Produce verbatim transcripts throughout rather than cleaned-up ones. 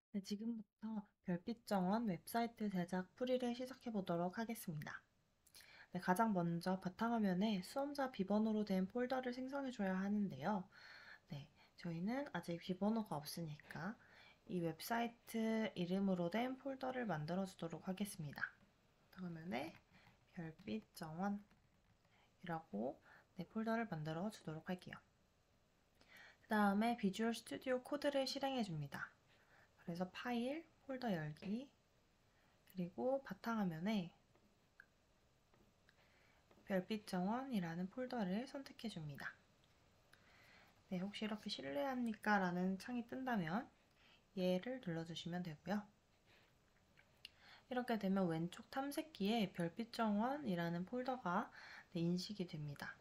네, 지금부터 별빛 정원 웹사이트 제작 풀이를 시작해 보도록 하겠습니다. 네, 가장 먼저 바탕화면에 수험자 비번호로 된 폴더를 생성해 줘야 하는데요. 네, 저희는 아직 비번호가 없으니까 이 웹사이트 이름으로 된 폴더를 만들어 주도록 하겠습니다. 바탕화면에 별빛 정원이라고 네, 폴더를 만들어 주도록 할게요. 그 다음에 비주얼 스튜디오 코드를 실행해 줍니다. 그래서 파일, 폴더 열기, 그리고 바탕화면에 별빛 정원이라는 폴더를 선택해 줍니다. 네, 혹시 이렇게 실례합니까? 라는 창이 뜬다면 얘를 눌러주시면 되고요. 이렇게 되면 왼쪽 탐색기에 별빛 정원이라는 폴더가 네, 인식이 됩니다.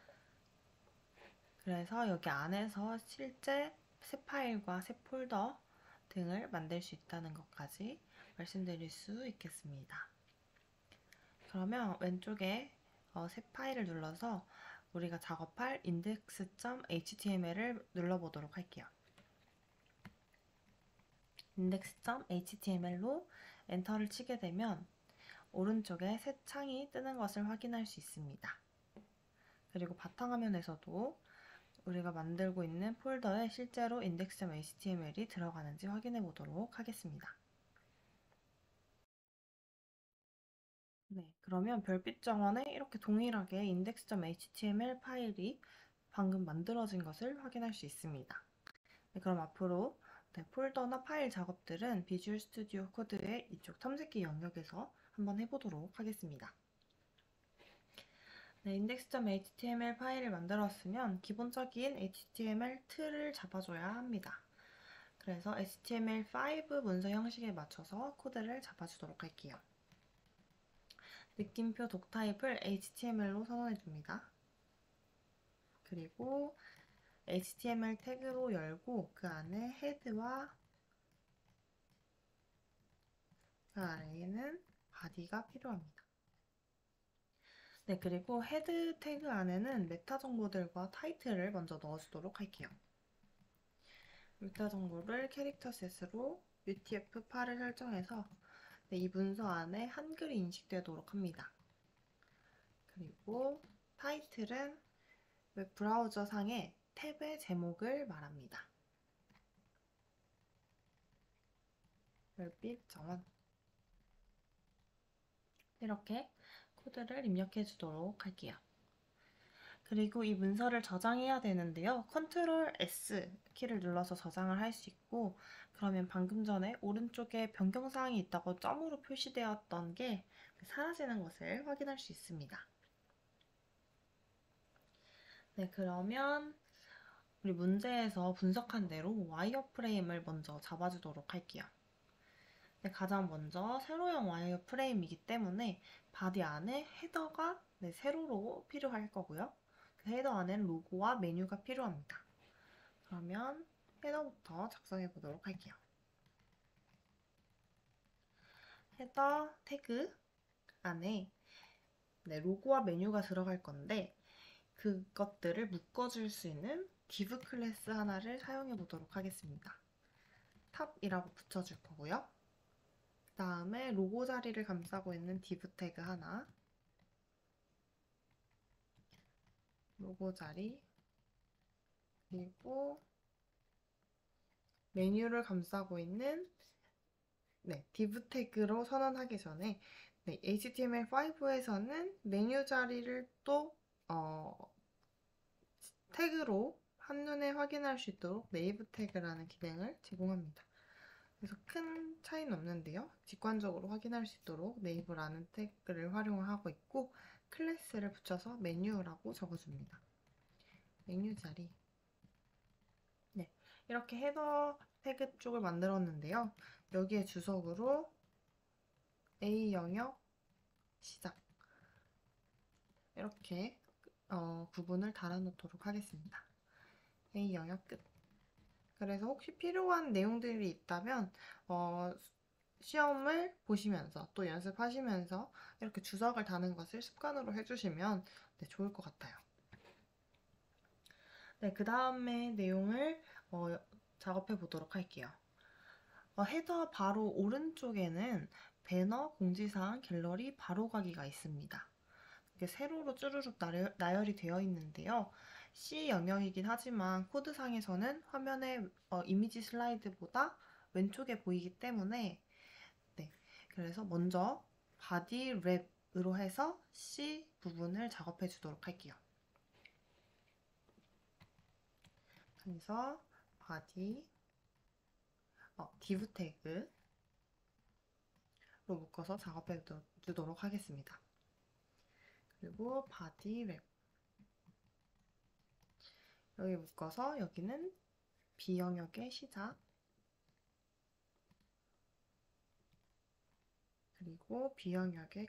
그래서 여기 안에서 실제 새 파일과 새 폴더 등을 만들 수 있다는 것까지 말씀드릴 수 있겠습니다. 그러면 왼쪽에 어, 새 파일을 눌러서 우리가 작업할 index.html을 눌러보도록 할게요. index.html로 엔터를 치게 되면 오른쪽에 새 창이 뜨는 것을 확인할 수 있습니다. 그리고 바탕화면에서도 우리가 만들고 있는 폴더에 실제로 index.html이 들어가는지 확인해 보도록 하겠습니다. 네, 그러면 별빛 정원에 이렇게 동일하게 index.html 파일이 방금 만들어진 것을 확인할 수 있습니다. 네, 그럼 앞으로 네, 폴더나 파일 작업들은 비주얼 스튜디오 코드의 이쪽 탐색기 영역에서 한번 해보도록 하겠습니다. 네, index.html 파일을 만들었으면 기본적인 에이치티엠엘 틀을 잡아줘야 합니다. 그래서 에이치티엠엘 파이브 문서 형식에 맞춰서 코드를 잡아주도록 할게요. 느낌표 독타입을 에이치티엠엘로 선언해줍니다. 그리고 에이치티엠엘 태그로 열고 그 안에 헤드와 그 아래에는 바디가 필요합니다. 네, 그리고 헤드 태그 안에는 메타 정보들과 타이틀을 먼저 넣어주도록 할게요. 메타 정보를 캐릭터 셋으로 유티에프 팔을 설정해서 네, 이 문서 안에 한글이 인식되도록 합니다. 그리고 타이틀은 웹 브라우저 상의 탭의 제목을 말합니다. 별빛 정원. 이렇게 코드를 입력해 주도록 할게요. 그리고 이 문서를 저장해야 되는데요. 컨트롤 에스 키를 눌러서 저장을 할 수 있고, 그러면 방금 전에 오른쪽에 변경사항이 있다고 점으로 표시되었던 게 사라지는 것을 확인할 수 있습니다. 네, 그러면 우리 문제에서 분석한 대로 와이어 프레임을 먼저 잡아주도록 할게요. 네, 가장 먼저 세로형 와이어 프레임이기 때문에 바디 안에 헤더가 네, 세로로 필요할 거고요. 그 헤더 안에는 로고와 메뉴가 필요합니다. 그러면 헤더부터 작성해 보도록 할게요. 헤더 태그 안에 네, 로고와 메뉴가 들어갈 건데 그것들을 묶어줄 수 있는 div 클래스 하나를 사용해 보도록 하겠습니다. 탑이라고 붙여줄 거고요. 그 다음에 로고 자리를 감싸고 있는 div 태그 하나, 로고 자리, 그리고 메뉴를 감싸고 있는 네, div 태그로 선언하기 전에 네, 에이치티엠엘 파이브에서는 메뉴 자리를 또 어, 태그로 한눈에 확인할 수 있도록 네이브 태그라는 기능을 제공합니다. 그래서 큰 차이는 없는데요. 직관적으로 확인할 수 있도록 네이버라는 태그를 활용하고 있고 클래스를 붙여서 메뉴라고 적어줍니다. 메뉴 자리. 네, 이렇게 헤더 태그 쪽을 만들었는데요. 여기에 주석으로 A 영역 시작 이렇게 어, 구분을 달아놓도록 하겠습니다. A 영역 끝. 그래서 혹시 필요한 내용들이 있다면 어, 시험을 보시면서 또 연습하시면서 이렇게 주석을 다는 것을 습관으로 해주시면 네, 좋을 것 같아요. 네, 그 다음에 내용을 어, 작업해 보도록 할게요. 어, 헤더 바로 오른쪽에는 배너, 공지사항, 갤러리, 바로가기가 있습니다. 이게 세로로 쭈루룩 나열, 나열이 되어 있는데요. C 영역이긴 하지만 코드상에서는 화면의 어, 이미지 슬라이드보다 왼쪽에 보이기 때문에 네, 그래서 먼저 바디 랩으로 해서 C 부분을 작업해 주도록 할게요. 그래서 바디 어, div 태그로 묶어서 작업해 주도록 하겠습니다. 그리고 바디 랩 여기 묶어서 여기는 B 영역의 시작 그리고 B 영역의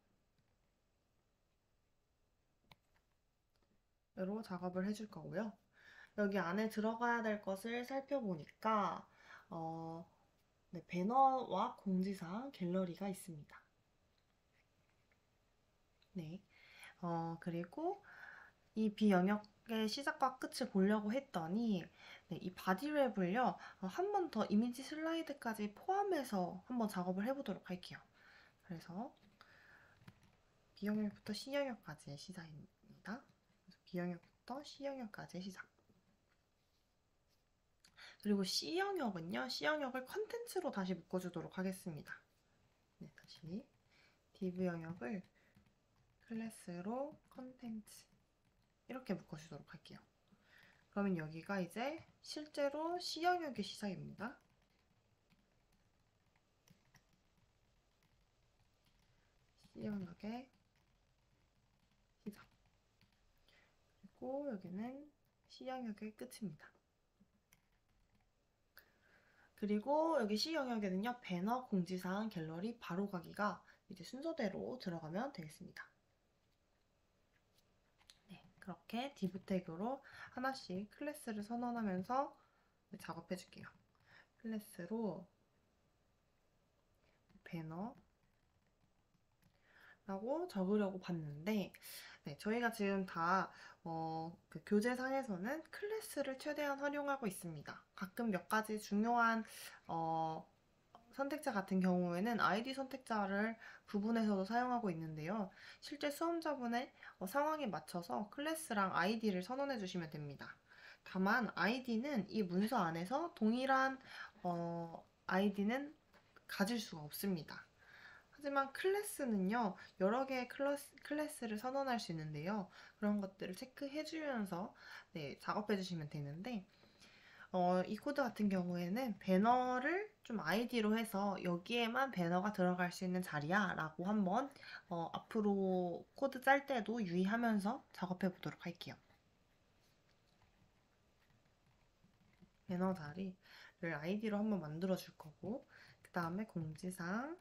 끝으로 작업을 해줄 거고요. 여기 안에 들어가야 될 것을 살펴보니까 어, 네, 배너와 공지사항, 갤러리가 있습니다. 네, 어, 그리고 이 B 영역의 시작과 끝을 보려고 했더니 네, 이 바디랩을요 한 번 더 이미지 슬라이드까지 포함해서 한번 작업을 해보도록 할게요. 그래서 B 영역부터 C 영역까지의 시작입니다. 그래서 B 영역부터 C 영역까지의 시작. 그리고 C 영역은요, C 영역을 컨텐츠로 다시 묶어주도록 하겠습니다. 네, 다시 div 영역을 클래스로 컨텐츠 이렇게 묶어주도록 할게요. 그러면 여기가 이제 실제로 C 영역의 시작입니다. C 영역의 시작. 그리고 여기는 C 영역의 끝입니다. 그리고 여기 C 영역에는요, 배너, 공지사항, 갤러리, 바로가기가 이제 순서대로 들어가면 되겠습니다. 네, 그렇게 div 태그로 하나씩 클래스를 선언하면서 작업해 줄게요. 클래스로 배너라고 적으려고 봤는데 네, 저희가 지금 다 어, 그 교재상에서는 클래스를 최대한 활용하고 있습니다. 가끔 몇 가지 중요한 어, 선택자 같은 경우에는 아이디 선택자를 구분해서도 사용하고 있는데요. 실제 수험자분의 어, 상황에 맞춰서 클래스랑 아이디를 선언해 주시면 됩니다. 다만 아이디는 이 문서 안에서 동일한 어, 아이디는 가질 수가 없습니다. 하지만 클래스는요, 여러 개의 클래스, 클래스를 선언할 수 있는데요. 그런 것들을 체크해 주면서 네, 작업해 주시면 되는데 어, 이 코드 같은 경우에는 배너를 좀 아이디로 해서 여기에만 배너가 들어갈 수 있는 자리야 라고 한번 어, 앞으로 코드 짤 때도 유의하면서 작업해 보도록 할게요. 배너 자리를 아이디로 한번 만들어 줄 거고 그 다음에 공지사항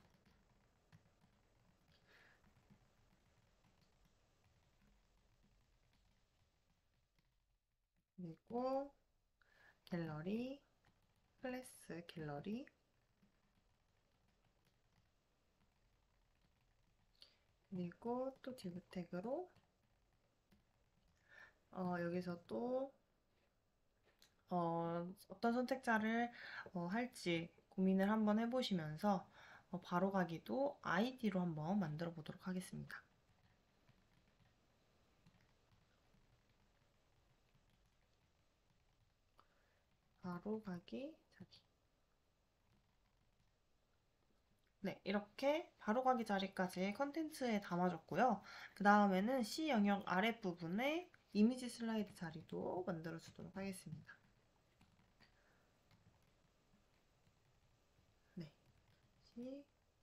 그리고 갤러리 클래스 갤러리 그리고 또 div 태그로 어, 여기서 또 어, 어떤 선택자를 어, 할지 고민을 한번 해보시면서 어, 바로가기도 아이디로 한번 만들어 보도록 하겠습니다. 바로가기 자리. 네, 이렇게 바로가기 자리까지 컨텐츠에 담아줬고요. 그 다음에는 C 영역 아랫부분에 이미지 슬라이드 자리도 만들어 주도록 하겠습니다. 네, C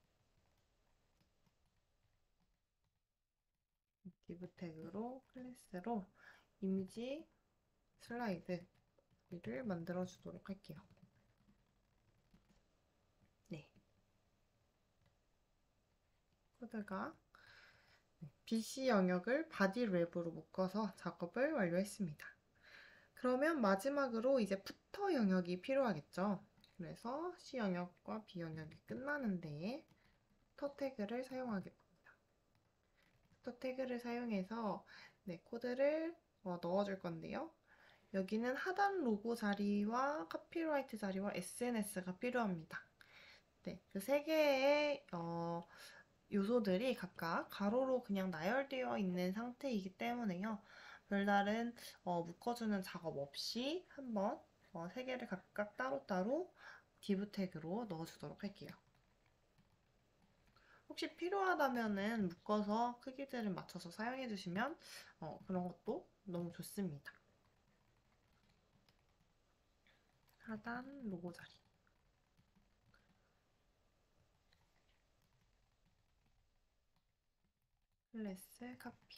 div 태그로 클래스로 이미지 슬라이드를 만들어 주도록 할게요. 네, 코드가 비씨 영역을 바디 랩으로 묶어서 작업을 완료했습니다. 그러면 마지막으로 이제 푸터 영역이 필요하겠죠. 그래서 C 영역과 B 영역이 끝나는 데에 푸터 태그를 사용하겠습니다. 푸터 태그를 사용해서 네, 코드를 어, 넣어줄 건데요. 여기는 하단 로고 자리와 카피라이트 자리와 에스엔에스가 필요합니다. 네, 그 세 개의 어, 요소들이 각각 가로로 그냥 나열되어 있는 상태이기 때문에요. 별다른 어, 묶어주는 작업 없이 한번 어, 세 개를 각각 따로따로 div 태그로 넣어주도록 할게요. 혹시 필요하다면은 묶어서 크기들을 맞춰서 사용해주시면 어, 그런 것도 너무 좋습니다. 하단 로고 자리. 클래스 카피.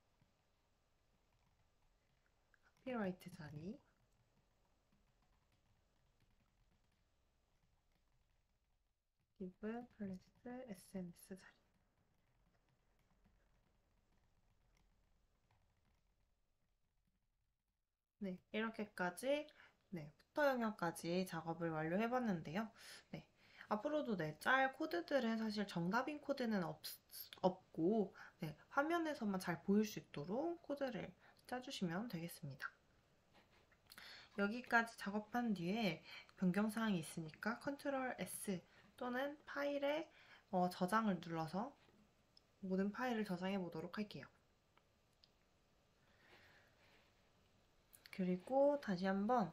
카피라이트 자리. div 클래스 에스엔에스 자리. 네, 이렇게까지 네, 부터 영역까지 작업을 완료해봤는데요. 네, 앞으로도 네, 짤 코드들은 사실 정답인 코드는 없, 없고 네, 화면에서만 잘 보일 수 있도록 코드를 짜주시면 되겠습니다. 여기까지 작업한 뒤에 변경사항이 있으니까 컨트롤 에스 또는 파일에 어, 저장을 눌러서 모든 파일을 저장해 보도록 할게요. 그리고 다시 한번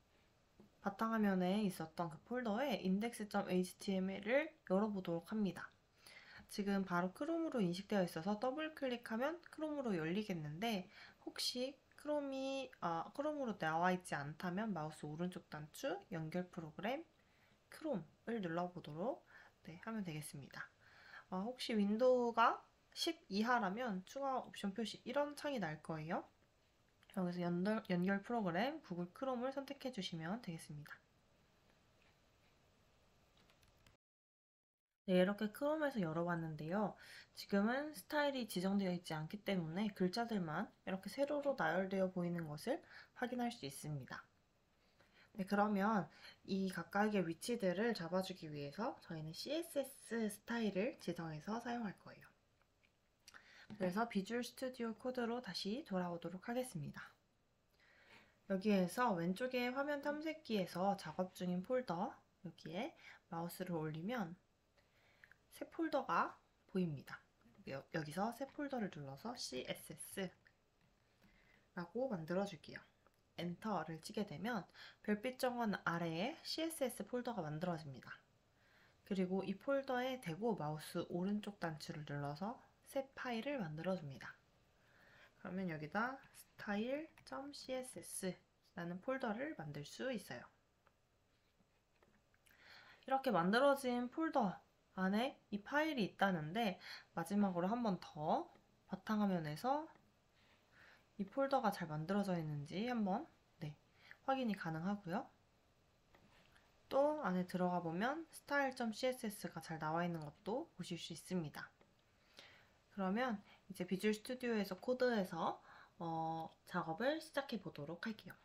바탕화면에 있었던 그 폴더에 index.html을 열어보도록 합니다. 지금 바로 크롬으로 인식되어 있어서 더블 클릭하면 크롬으로 열리겠는데 혹시 크롬이 아, 크롬으로 나와 있지 않다면 마우스 오른쪽 단추 연결 프로그램 크롬을 눌러보도록 네, 하면 되겠습니다. 아, 혹시 윈도우가 십 이하라면 추가 옵션 표시 이런 창이 날 거예요. 여기서 연결, 연결 프로그램 구글 크롬을 선택해 주시면 되겠습니다. 네, 이렇게 크롬에서 열어봤는데요. 지금은 스타일이 지정되어 있지 않기 때문에 글자들만 이렇게 세로로 나열되어 보이는 것을 확인할 수 있습니다. 네, 그러면 이 각각의 위치들을 잡아주기 위해서 저희는 씨에스에스 스타일을 지정해서 사용할 거예요. 그래서 비주얼 스튜디오 코드로 다시 돌아오도록 하겠습니다. 여기에서 왼쪽에 화면 탐색기에서 작업 중인 폴더 여기에 마우스를 올리면 새 폴더가 보입니다. 여기서 새 폴더를 눌러서 씨에스에스 라고 만들어줄게요. 엔터를 치게 되면 별빛 정원 아래에 씨에스에스 폴더가 만들어집니다. 그리고 이 폴더에 대고 마우스 오른쪽 단추를 눌러서 새 파일을 만들어줍니다. 그러면 여기다 style.css 라는 폴더를 만들 수 있어요. 이렇게 만들어진 폴더 안에 이 파일이 있다는데 마지막으로 한 번 더 바탕화면에서 이 폴더가 잘 만들어져 있는지 한번 네, 확인이 가능하고요. 또 안에 들어가 보면 style.css가 잘 나와 있는 것도 보실 수 있습니다. 그러면 이제 비주얼 스튜디오에서 코드에서 어, 작업을 시작해 보도록 할게요.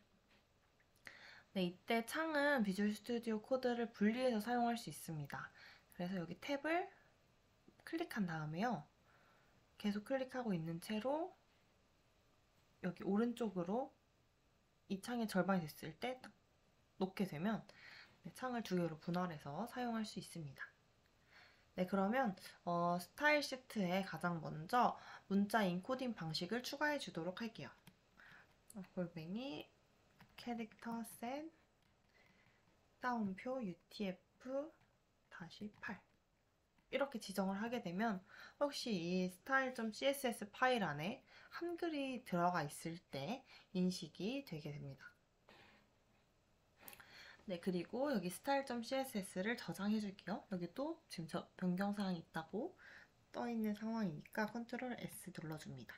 네, 이때 창은 비주얼 스튜디오 코드를 분리해서 사용할 수 있습니다. 그래서 여기 탭을 클릭한 다음에요. 계속 클릭하고 있는 채로 여기 오른쪽으로 이 창의 절반이 됐을 때 딱 놓게 되면 네, 창을 두 개로 분할해서 사용할 수 있습니다. 네, 그러면 어, 스타일 시트에 가장 먼저 문자 인코딩 방식을 추가해 주도록 할게요. 어, 골뱅이 캐릭터 셋 따옴표 유티에프 팔 이렇게 지정을 하게 되면 혹시 이 style.css 파일 안에 한글이 들어가 있을 때 인식이 되게 됩니다. 네, 그리고 여기 style.css를 저장해 줄게요. 여기 또 지금 저 변경사항이 있다고 떠 있는 상황이니까 컨트롤 에스 눌러줍니다.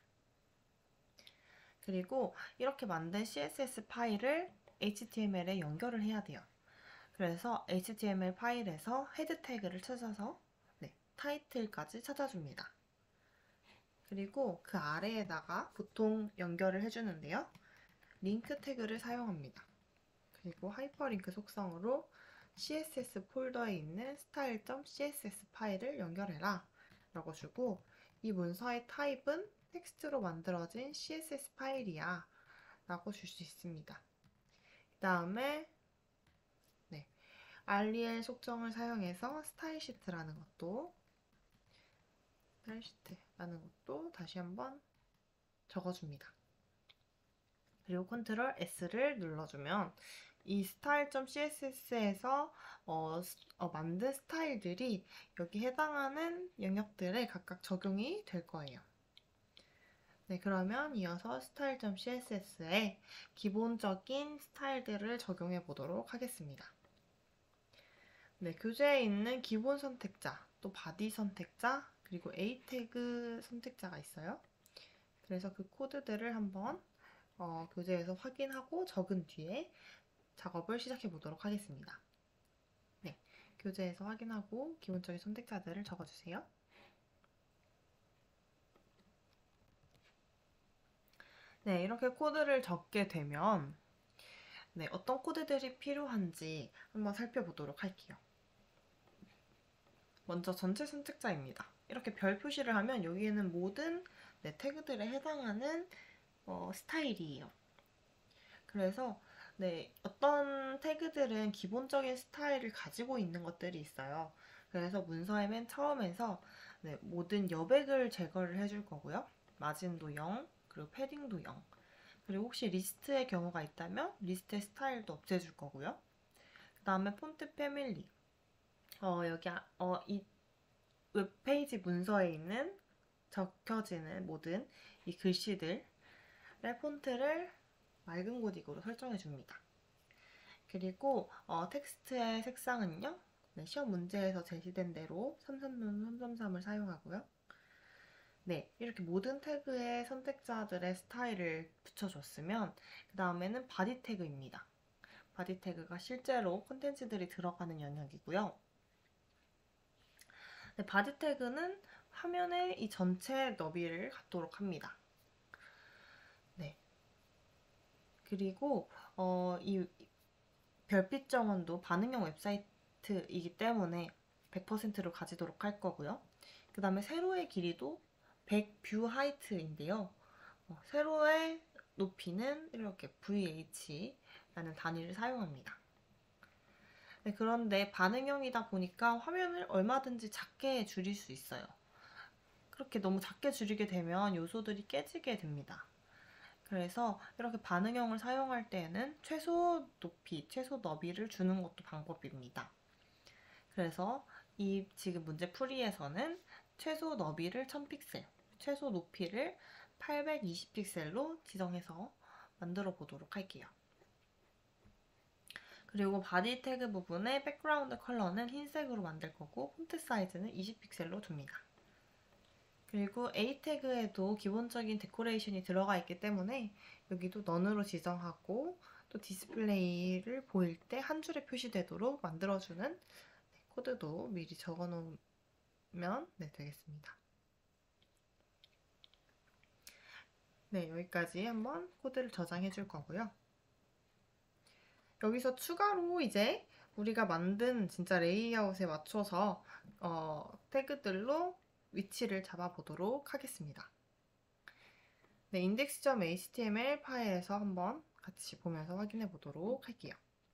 그리고 이렇게 만든 씨에스에스 파일을 에이치티엠엘에 연결을 해야 돼요. 그래서 에이치티엠엘 파일에서 헤드 태그를 찾아서 네, 타이틀까지 찾아줍니다. 그리고 그 아래에다가 보통 연결을 해주는데요. 링크 태그를 사용합니다. 그리고 하이퍼링크 속성으로 씨에스에스 폴더에 있는 style.css 파일을 연결해라 라고 주고 이 문서의 타입은 텍스트로 만들어진 씨에스에스 파일이야 라고 줄 수 있습니다. 그 다음에 네, 알리엘 속정을 사용해서 스타일 시트라는 것도 스타일 시트라는 것도 다시 한번 적어줍니다. 그리고 컨트롤 S를 눌러주면 이 style.css에서 어, 어, 만든 스타일들이 여기 해당하는 영역들에 각각 적용이 될 거예요. 네, 그러면 이어서 style.css에 기본적인 스타일들을 적용해 보도록 하겠습니다. 네, 교재에 있는 기본 선택자, 또 바디 선택자, 그리고 A 태그 선택자가 있어요. 그래서 그 코드들을 한번 어, 교재에서 확인하고 적은 뒤에 작업을 시작해 보도록 하겠습니다. 네, 교재에서 확인하고 기본적인 선택자들을 적어주세요. 네, 이렇게 코드를 적게 되면 네, 어떤 코드들이 필요한지 한번 살펴보도록 할게요. 먼저 전체 선택자입니다. 이렇게 별 표시를 하면 여기에는 모든 네, 태그들에 해당하는 어, 스타일이에요. 그래서 네, 어떤 태그들은 기본적인 스타일을 가지고 있는 것들이 있어요. 그래서 문서의 맨 처음에서 네, 모든 여백을 제거를 해줄 거고요. 마진도 영, 그리고 패딩도 영. 그리고 혹시 리스트의 경우가 있다면 리스트의 스타일도 없애줄 거고요. 그 다음에 폰트 패밀리. 어, 여기 어, 이 웹페이지 문서에 있는 적혀지는 모든 이 글씨들의 폰트를 맑은 고딕으로 설정해 줍니다. 그리고 어, 텍스트의 색상은요. 네, 시험 문제에서 제시된 대로 삼삼삼, 삼삼삼을 사용하고요. 네, 이렇게 모든 태그의 선택자들의 스타일을 붙여줬으면 그 다음에는 바디 태그입니다. 바디 태그가 실제로 콘텐츠들이 들어가는 영역이고요. 네, 바디 태그는 화면의 이 전체 너비를 갖도록 합니다. 네. 그리고 어, 이 별빛 정원도 반응형 웹사이트이기 때문에 백 퍼센트로 가지도록 할 거고요. 그 다음에 세로의 길이도 백 뷰 하이트인데요. 어, 세로의 높이는 이렇게 브이에이치라는 단위를 사용합니다. 네, 그런데 반응형이다 보니까 화면을 얼마든지 작게 줄일 수 있어요. 그렇게 너무 작게 줄이게 되면 요소들이 깨지게 됩니다. 그래서 이렇게 반응형을 사용할 때에는 최소 높이, 최소 너비를 주는 것도 방법입니다. 그래서 이 지금 문제 풀이에서는 최소 너비를 천 픽셀, 최소 높이를 팔백이십 픽셀로 지정해서 만들어 보도록 할게요. 그리고 바디 태그 부분의 백그라운드 컬러는 흰색으로 만들 거고 폰트 사이즈는 이십 픽셀로 둡니다. 그리고 A 태그에도 기본적인 데코레이션이 들어가 있기 때문에 여기도 넌으로 지정하고 또 디스플레이를 보일 때 한 줄에 표시되도록 만들어주는 코드도 미리 적어 놓으면 네, 되겠습니다. 네, 여기까지 한번 코드를 저장해 줄 거고요. 여기서 추가로 이제 우리가 만든 진짜 레이아웃에 맞춰서 어, 태그들로 위치를 잡아보도록 하겠습니다. 네, index.html 파일에서 한번 같이 보면서 확인해 보도록 할게요.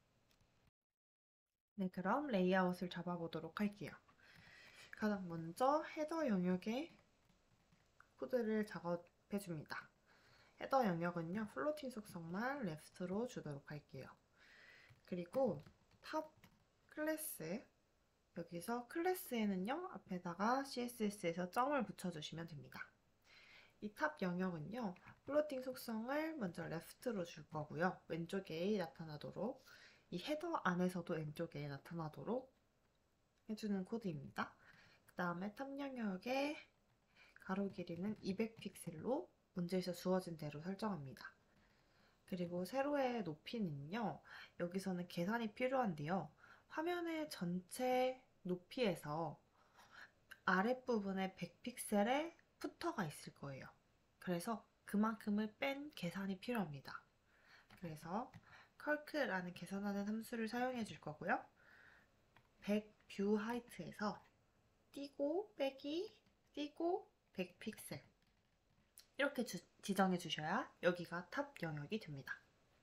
네, 그럼 레이아웃을 잡아보도록 할게요. 가장 먼저 헤더 영역에 코드를 작업해 줍니다. 헤더 영역은요, 플로팅 속성만 레프트로 주도록 할게요. 그리고 탑 클래스, 여기서 클래스에는요, 앞에다가 씨에스에스에서 점을 붙여주시면 됩니다. 이 탑 영역은요, 플로팅 속성을 먼저 레프트로 줄 거고요. 왼쪽에 나타나도록, 이 헤더 안에서도 왼쪽에 나타나도록 해주는 코드입니다. 그 다음에 탑 영역의 가로 길이는 이백 픽셀로 문제에서 주어진 대로 설정합니다. 그리고 세로의 높이는요, 여기서는 계산이 필요한데요. 화면의 전체 높이에서 아랫부분에 백 픽셀의 푸터가 있을 거예요. 그래서 그만큼을 뺀 계산이 필요합니다. 그래서 컬크라는 계산하는 함수를 사용해 줄 거고요. 백 뷰 하이트에서 띄고 빼기 띄고 백 픽셀 이렇게 주, 지정해 주셔야 여기가 탑 영역이 됩니다.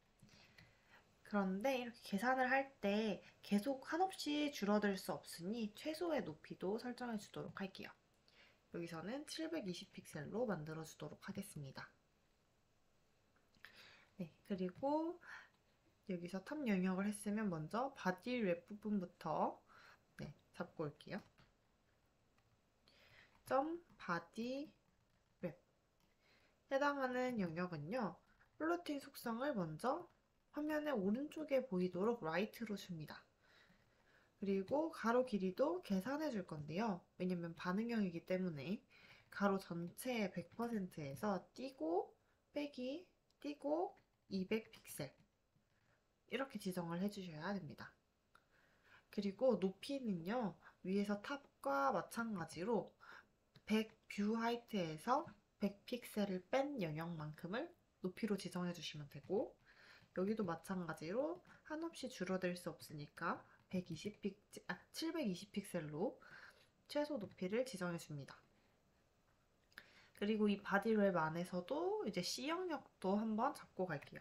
그런데 이렇게 계산을 할 때 계속 한없이 줄어들 수 없으니 최소의 높이도 설정해 주도록 할게요. 여기서는 칠백이십 픽셀로 만들어 주도록 하겠습니다. 네, 그리고 여기서 탑 영역을 했으면 먼저 바디 웹 부분부터 네, 잡고 올게요. 점 바디 웹 해당하는 영역은요. 플로팅 속성을 먼저 화면의 오른쪽에 보이도록 라이트로 줍니다. 그리고 가로 길이도 계산해 줄 건데요. 왜냐면 반응형이기 때문에 가로 전체의 백 퍼센트에서 띄고 빼기 띄고 이백 픽셀 이렇게 지정을 해주셔야 됩니다. 그리고 높이는요. 위에서 탑과 마찬가지로 백 뷰 하이트에서 백 픽셀을 뺀 영역만큼을 높이로 지정해 주시면 되고 여기도 마찬가지로 한없이 줄어들 수 없으니까 백이십 픽셀, 아, 칠백이십 픽셀로 최소 높이를 지정해 줍니다. 그리고 이 바디웹 안에서도 이제 C 영역도 한번 잡고 갈게요.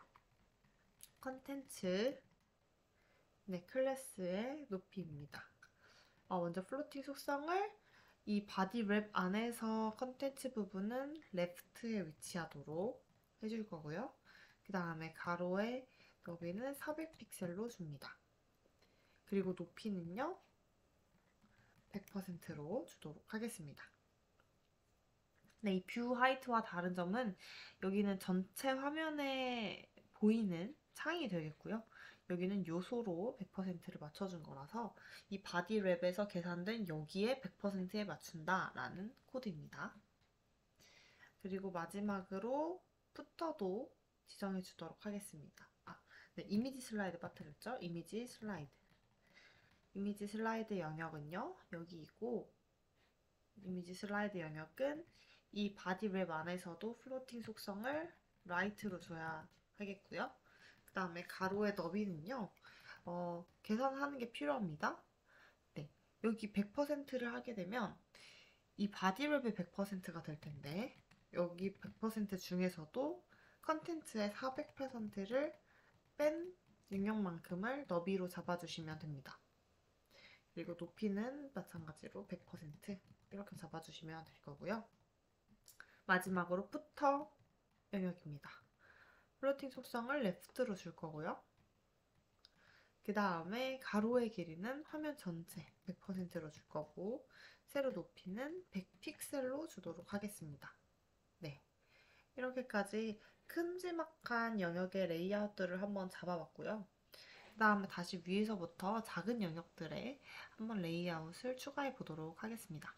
컨텐츠, 네, 클래스의 높이입니다. 어, 먼저 플로팅 속성을 이 바디웹 안에서 컨텐츠 부분은 레프트에 위치하도록 해줄 거고요. 그 다음에 가로의 너비는 사백 픽셀로 줍니다. 그리고 높이는요, 백 퍼센트로 주도록 하겠습니다. 네, 이 뷰 하이트와 다른 점은 여기는 전체 화면에 보이는 창이 되겠고요. 여기는 요소로 백 퍼센트를 맞춰준 거라서 이 바디랩에서 계산된 여기에 백 퍼센트에 맞춘다라는 코드입니다. 그리고 마지막으로 푸터도 지정해 주도록 하겠습니다. 아, 네, 이미지 슬라이드 빠뜨렸죠? 이미지 슬라이드. 이미지 슬라이드 영역은요, 여기이고 이미지 슬라이드 영역은 이 바디랩 안에서도 플로팅 속성을 라이트로 줘야 하겠고요. 그 다음에 가로의 너비는요, 어, 계산하는 게 필요합니다. 네, 여기 백 퍼센트를 하게 되면 이 바디랩의 백 퍼센트가 될 텐데 여기 백 퍼센트 중에서도 컨텐츠의 사백 퍼센트를 뺀 영역만큼을 너비로 잡아주시면 됩니다. 그리고 높이는 마찬가지로 백 퍼센트 이렇게 잡아주시면 될 거고요. 마지막으로 푸터 영역입니다. 플로팅 속성을 레프트로 줄 거고요. 그 다음에 가로의 길이는 화면 전체 백 퍼센트로 줄 거고 세로 높이는 백 픽셀로 주도록 하겠습니다. 네, 이렇게까지 큼지막한 영역의 레이아웃들을 한번 잡아봤고요. 그 다음에 다시 위에서부터 작은 영역들에 한번 레이아웃을 추가해 보도록 하겠습니다.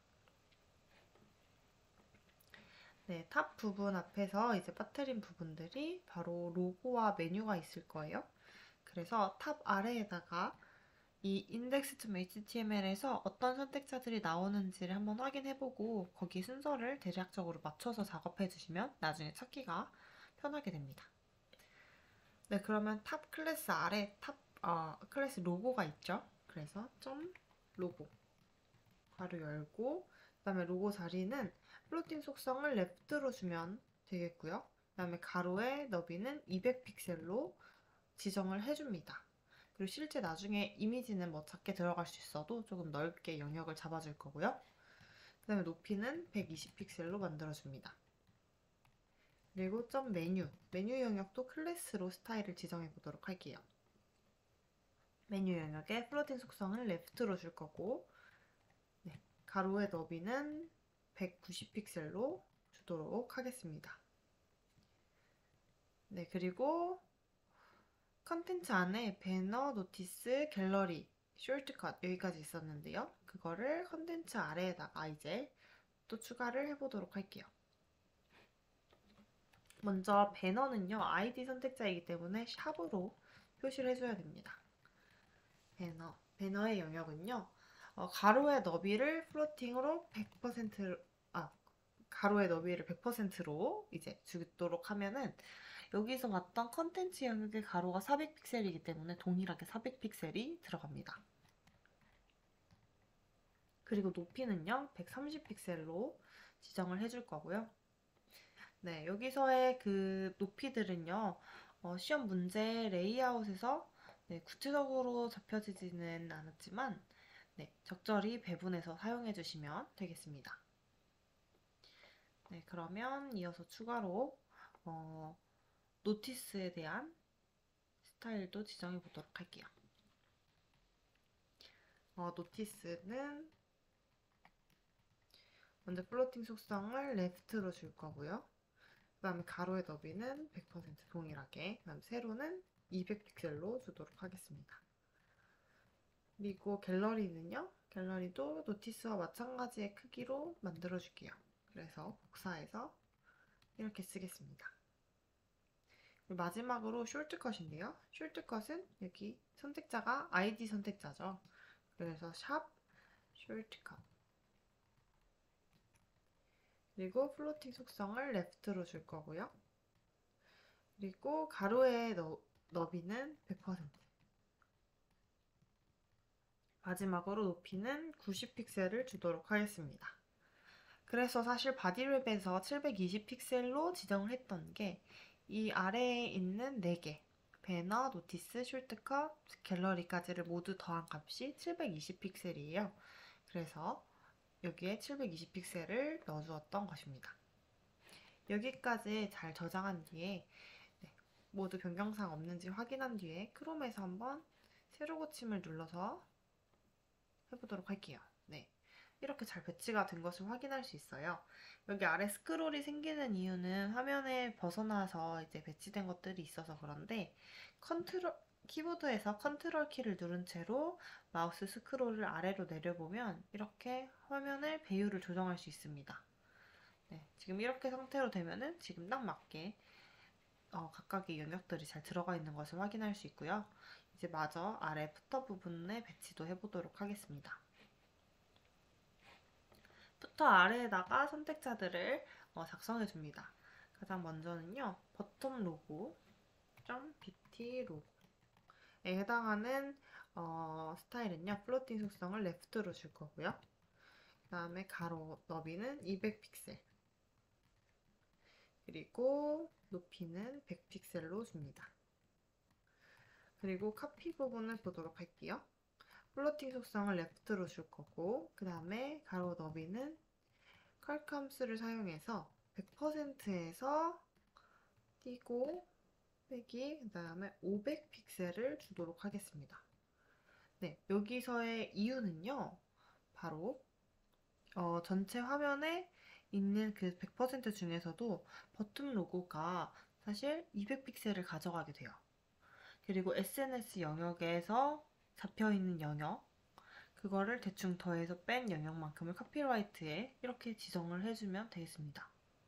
네, 탑 부분 앞에서 이제 빠뜨린 부분들이 바로 로고와 메뉴가 있을 거예요. 그래서 탑 아래에다가 이 index.html에서 어떤 선택자들이 나오는지를 한번 확인해보고 거기 순서를 대략적으로 맞춰서 작업해주시면 나중에 찾기가 편하게 됩니다. 네, 그러면 탑 클래스 아래 탑 어, 클래스 로고가 있죠. 그래서 점 로고 괄호 열고 그 다음에 로고 자리는 플로팅 속성을 레프트로 주면 되겠고요. 그 다음에 가로의 너비는 이백 픽셀로 지정을 해줍니다. 그리고 실제 나중에 이미지는 뭐 작게 들어갈 수 있어도 조금 넓게 영역을 잡아줄 거고요. 그 다음에 높이는 백이십 픽셀로 만들어줍니다. 그리고 점 메뉴, 메뉴 영역도 클래스로 스타일을 지정해 보도록 할게요. 메뉴 영역에 플로팅 속성을 레프트로 줄 거고 네, 가로의 너비는 백구십 픽셀로 주도록 하겠습니다. 네, 그리고 컨텐츠 안에 배너, 노티스, 갤러리, 쇼트컷 여기까지 있었는데요. 그거를 컨텐츠 아래에다가 이제 또 추가를 해보도록 할게요. 먼저 배너는요. 아이디 선택자이기 때문에 샵으로 표시를 해줘야 됩니다. 배너, 배너의 영역은요. 어, 가로의 너비를 플로팅으로 백 퍼센트, 아, 가로의 너비를 백 퍼센트로 이제 주도록 하면은 여기서 봤던 컨텐츠 영역의 가로가 사백 픽셀이기 때문에 동일하게 사백 픽셀이 들어갑니다. 그리고 높이는요, 백삼십 픽셀로 지정을 해줄 거고요. 네, 여기서의 그 높이들은요, 어, 시험 문제 레이아웃에서 네, 구체적으로 잡혀지지는 않았지만, 네, 적절히 배분해서 사용해 주시면 되겠습니다. 네, 그러면 이어서 추가로 어, 노티스에 대한 스타일도 지정해 보도록 할게요. 어, 노티스는 먼저 플로팅 속성을 레프트로 줄 거고요. 그 다음에 가로의 너비는 백 퍼센트 동일하게, 그 다음 세로는 이백 픽셀로 주도록 하겠습니다. 그리고 갤러리는요, 갤러리도 노티스와 마찬가지의 크기로 만들어 줄게요. 그래서 복사해서 이렇게 쓰겠습니다. 마지막으로 숄트컷인데요. 숄트컷은 여기 선택자가 아이디 선택자죠. 그래서 샵 숄트컷. 그리고 플로팅 속성을 레프트로 줄 거고요. 그리고 가로의 너, 너비는 백 퍼센트. 마지막으로 높이는 구십 픽셀을 주도록 하겠습니다. 그래서 사실 바디랩에서 칠백이십 픽셀로 지정을 했던 게 이 아래에 있는 네 개, 배너, 노티스, 숄트컷, 갤러리까지를 모두 더한 값이 칠백이십 픽셀이에요. 그래서 여기에 칠백이십 픽셀을 넣어주었던 것입니다. 여기까지 잘 저장한 뒤에 네, 모두 변경사항 없는지 확인한 뒤에 크롬에서 한번 세로 고침을 눌러서 해보도록 할게요. 네, 이렇게 잘 배치가 된 것을 확인할 수 있어요. 여기 아래 스크롤이 생기는 이유는 화면에 벗어나서 이제 배치된 것들이 있어서 그런데 컨트롤 키보드에서 컨트롤 키를 누른 채로 마우스 스크롤을 아래로 내려보면 이렇게 화면의 배율을 조정할 수 있습니다. 네, 지금 이렇게 상태로 되면은 지금 딱 맞게 어, 각각의 영역들이 잘 들어가 있는 것을 확인할 수 있고요. 이제 마저 아래 푸터 부분에 배치도 해보도록 하겠습니다. 푸터 아래에다가 선택자들을 어, 작성해 줍니다. 가장 먼저는요, 버텀 로고 .bt 로고에 해당하는 어, 스타일은요, 플로팅 속성을 레프트로 줄 거고요. 그 다음에 가로 너비는 이백 픽셀, 그리고 높이는 백 픽셀로 줍니다. 그리고 카피 부분을 보도록 할게요. 플로팅 속성을 레프트로 줄 거고, 그 다음에 가로 너비는 컬크 함수를 사용해서 백 퍼센트에서 띄고 빼기, 그 다음에 오백 픽셀을 주도록 하겠습니다. 네, 여기서의 이유는요, 바로 어, 전체 화면에 있는 그 백 퍼센트 중에서도 버튼 로고가 사실 이백 픽셀을 가져가게 돼요. 그리고 에스엔에스 영역에서 잡혀있는 영역, 그거를 대충 더해서 뺀 영역만큼을 카피라이트에 이렇게 지정을 해주면 되겠습니다.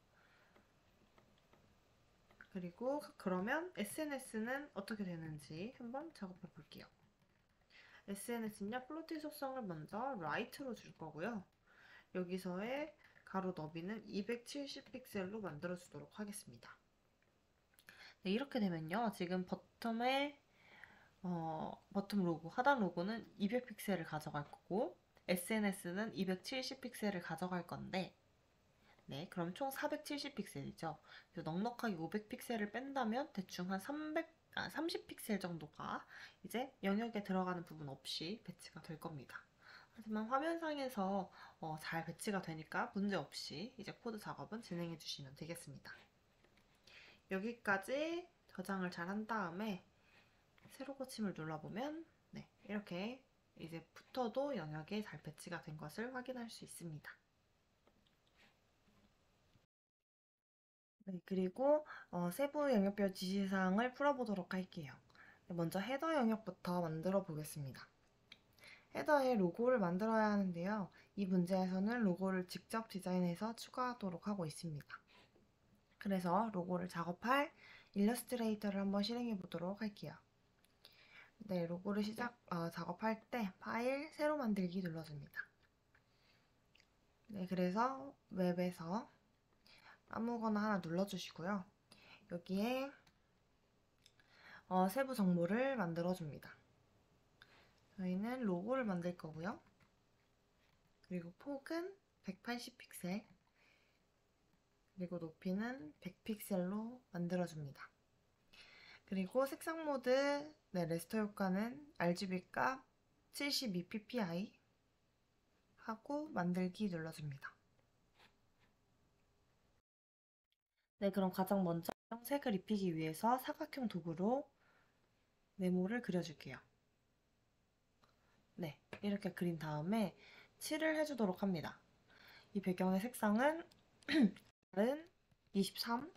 그리고 그러면 에스엔에스는 어떻게 되는지 한번 작업해 볼게요. 에스엔에스는요, 플로팅 속성을 먼저 right로 줄 거고요. 여기서의 가로 너비는 이백칠십 픽셀로 만들어 주도록 하겠습니다. 네, 이렇게 되면요, 지금 버텀에 어, 버텀 로고, 하단 로고는 이백 픽셀을 가져갈 거고 에스엔에스는 이백칠십 픽셀을 가져갈 건데 네, 그럼 총 사백칠십 픽셀이죠. 그래서 넉넉하게 오백 픽셀을 뺀다면 대충 한 삼백, 아, 삼십 픽셀 정도가 이제 영역에 들어가는 부분 없이 배치가 될 겁니다. 하지만 화면상에서 어, 잘 배치가 되니까 문제없이 이제 코드 작업은 진행해 주시면 되겠습니다. 여기까지 저장을 잘 한 다음에 세로 고침을 눌러보면 네, 이렇게 이제 푸터도 영역에 잘 배치가 된 것을 확인할 수 있습니다. 네, 그리고 어, 세부 영역별 지시사항을 풀어보도록 할게요. 먼저 헤더 영역부터 만들어 보겠습니다. 헤더에 로고를 만들어야 하는데요. 이 문제에서는 로고를 직접 디자인해서 추가하도록 하고 있습니다. 그래서 로고를 작업할 일러스트레이터를 한번 실행해 보도록 할게요. 네, 로고를 시작, 어, 작업할 때 파일, 새로 만들기 눌러줍니다. 네, 그래서 웹에서 아무거나 하나 눌러주시고요. 여기에 어, 세부 정보를 만들어줍니다. 저희는 로고를 만들 거고요. 그리고 폭은 백팔십 픽셀, 그리고 높이는 백 픽셀로 만들어줍니다. 그리고 색상 모드, 네, 레스터 효과는 알지비 값 칠십이 피피아이 하고 만들기 눌러줍니다. 네, 그럼 가장 먼저 색을 입히기 위해서 사각형 도구로 네모를 그려줄게요. 네, 이렇게 그린 다음에 칠을 해주도록 합니다. 이 배경의 색상은 R은 이십삼,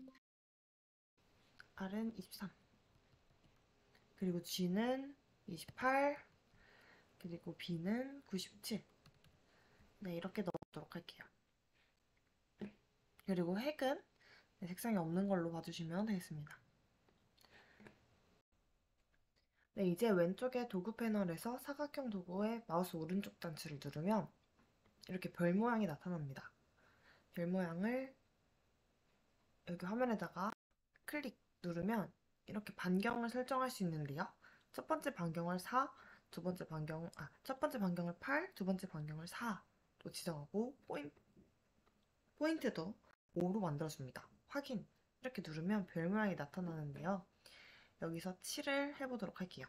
R은 이십삼, 그리고 G는 이십팔, 그리고 B는 구십칠. 네, 이렇게 넣어보도록 할게요. 그리고 핵은 네, 색상이 없는 걸로 봐주시면 되겠습니다. 네, 이제 왼쪽의 도구 패널에서 사각형 도구의 마우스 오른쪽 단추를 누르면 이렇게 별 모양이 나타납니다. 별 모양을 여기 화면에다가 클릭 누르면 이렇게 반경을 설정할 수 있는데요. 첫 번째 반경을 사, 두 번째 반경, 아, 첫 번째 반경을 팔, 두 번째 반경을 사로 지정하고 포인, 포인트도 오로 만들어줍니다. 확인! 이렇게 누르면 별 모양이 나타나는데요. 여기서 칠을 해보도록 할게요.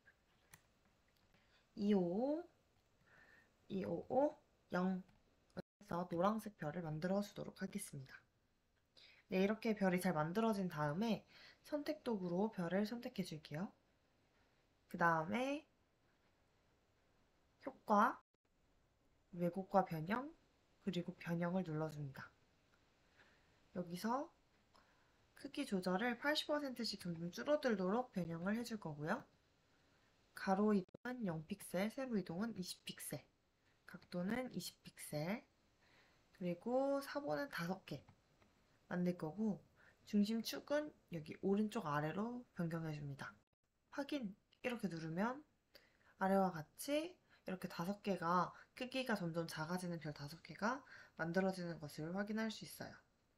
이오오, 이오오, 영 해서 노란색 별을 만들어 주도록 하겠습니다. 네, 이렇게 별이 잘 만들어진 다음에 선택 도구로 별을 선택해 줄게요. 그 다음에 효과, 왜곡과 변형, 그리고 변형을 눌러줍니다. 여기서 크기 조절을 팔십 퍼센트씩 점점 줄어들도록 변형을 해줄 거고요. 가로 이동은 영 픽셀, 세로 이동은 이십 픽셀, 각도는 이십 픽셀, 그리고 사본은 다섯 개 만들 거고 중심축은 여기 오른쪽 아래로 변경해줍니다. 확인! 이렇게 누르면 아래와 같이 이렇게 다섯 개가 크기가 점점 작아지는 별 다섯 개가 만들어지는 것을 확인할 수 있어요.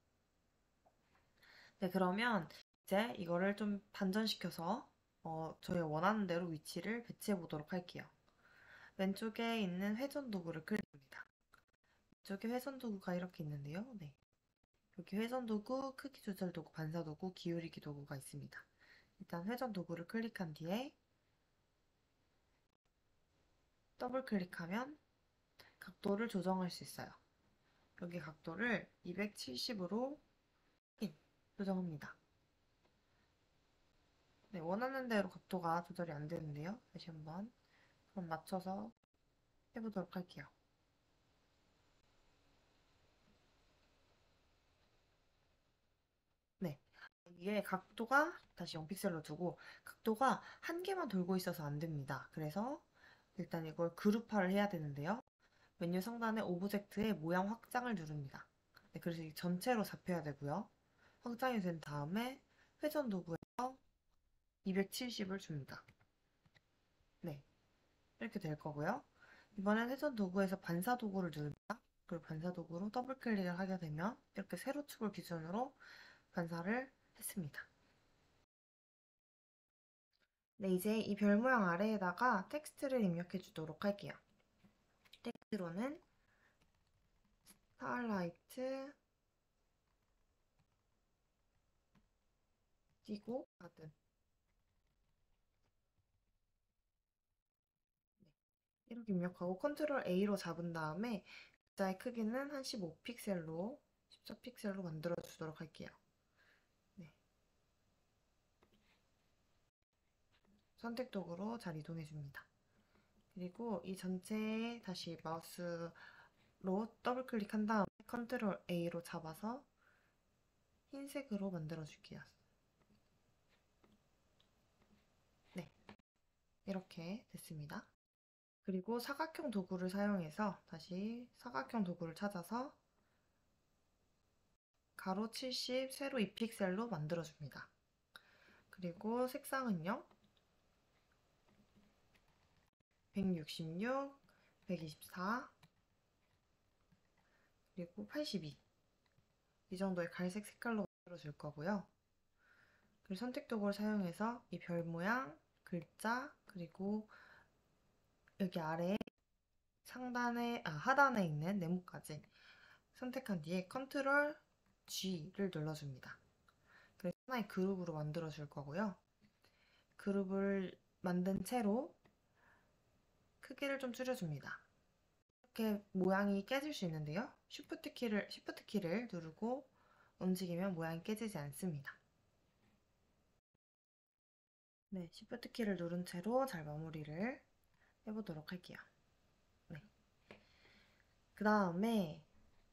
네, 그러면 이제 이거를 좀 반전시켜서 어, 저희 원하는 대로 위치를 배치해 보도록 할게요. 왼쪽에 있는 회전 도구를 클릭합니다. 왼쪽에 회전 도구가 이렇게 있는데요. 네. 여기 회전 도구, 크기 조절 도구, 반사 도구, 기울이기 도구가 있습니다. 일단 회전 도구를 클릭한 뒤에 더블 클릭하면 각도를 조정할 수 있어요. 여기 각도를 이백칠십으로 조정합니다. 네, 원하는 대로 각도가 조절이 안 되는데요. 다시 한번 그럼 맞춰서 해보도록 할게요. 네, 이게 각도가 다시 영 픽셀로 두고 각도가 한 개만 돌고 있어서 안 됩니다. 그래서 일단 이걸 그룹화를 해야 되는데요. 메뉴 상단에 오브젝트의 모양 확장을 누릅니다. 네, 그래서 이 전체로 잡혀야 되고요. 확장이 된 다음에 회전 도구에서 이백칠십을 줍니다. 네, 이렇게 될 거고요. 이번엔 회전 도구에서 반사 도구를 누릅니다. 그리고 반사 도구로 더블 클릭을 하게 되면 이렇게 세로 축을 기준으로 반사를 했습니다. 네, 이제 이 별 모양 아래에다가 텍스트를 입력해 주도록 할게요. 텍스트로는 스타라이트 띄고 가든 이렇게 입력하고 컨트롤 A로 잡은 다음에 글자의 크기는 한 십오 픽셀로 십사 픽셀로 만들어 주도록 할게요. 네. 선택 도구로 잘 이동해 줍니다. 그리고 이 전체에 다시 마우스로 더블 클릭한 다음에 컨트롤 A로 잡아서 흰색으로 만들어 줄게요. 네. 이렇게 됐습니다. 그리고 사각형 도구를 사용해서 다시 사각형 도구를 찾아서 가로 칠십, 세로 이 픽셀로 만들어줍니다. 그리고 색상은요. 백육십육, 백이십사, 그리고 팔십이 이 정도의 갈색 색깔로 만들어줄 거고요. 그리고 선택 도구를 사용해서 이 별 모양, 글자, 그리고 여기 아래에 상단에, 아, 하단에 있는 네모까지 선택한 뒤에 컨트롤 G를 눌러줍니다. 그래서 하나의 그룹으로 만들어 줄 거고요. 그룹을 만든 채로 크기를 좀 줄여줍니다. 이렇게 모양이 깨질 수 있는데요. Shift 키를, Shift 키를 누르고 움직이면 모양이 깨지지 않습니다. 네, Shift 키를 누른 채로 잘 마무리를 해보도록 할게요. 네. 그 다음에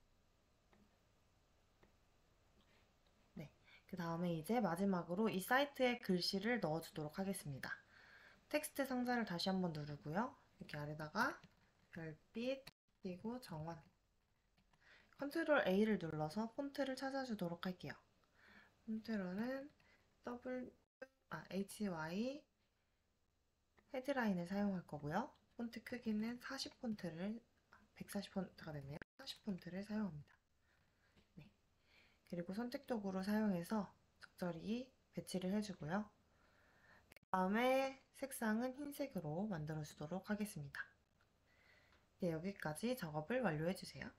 네, 그 다음에 이제 마지막으로 이 사이트에 글씨를 넣어주도록 하겠습니다. 텍스트 상자를 다시 한번 누르고요. 이렇게 아래다가 별빛 그리고 정원 컨트롤 A를 눌러서 폰트를 찾아주도록 할게요. 폰트로는 W, 아, 에이치 와이 헤드라인을 사용할 거고요. 폰트 크기는 사십 폰트를 백사십 폰트가 됐네요. 사십 폰트를 사용합니다. 네. 그리고 선택도구를 사용해서 적절히 배치를 해주고요. 그 다음에 색상은 흰색으로 만들어주도록 하겠습니다. 네, 여기까지 작업을 완료해주세요.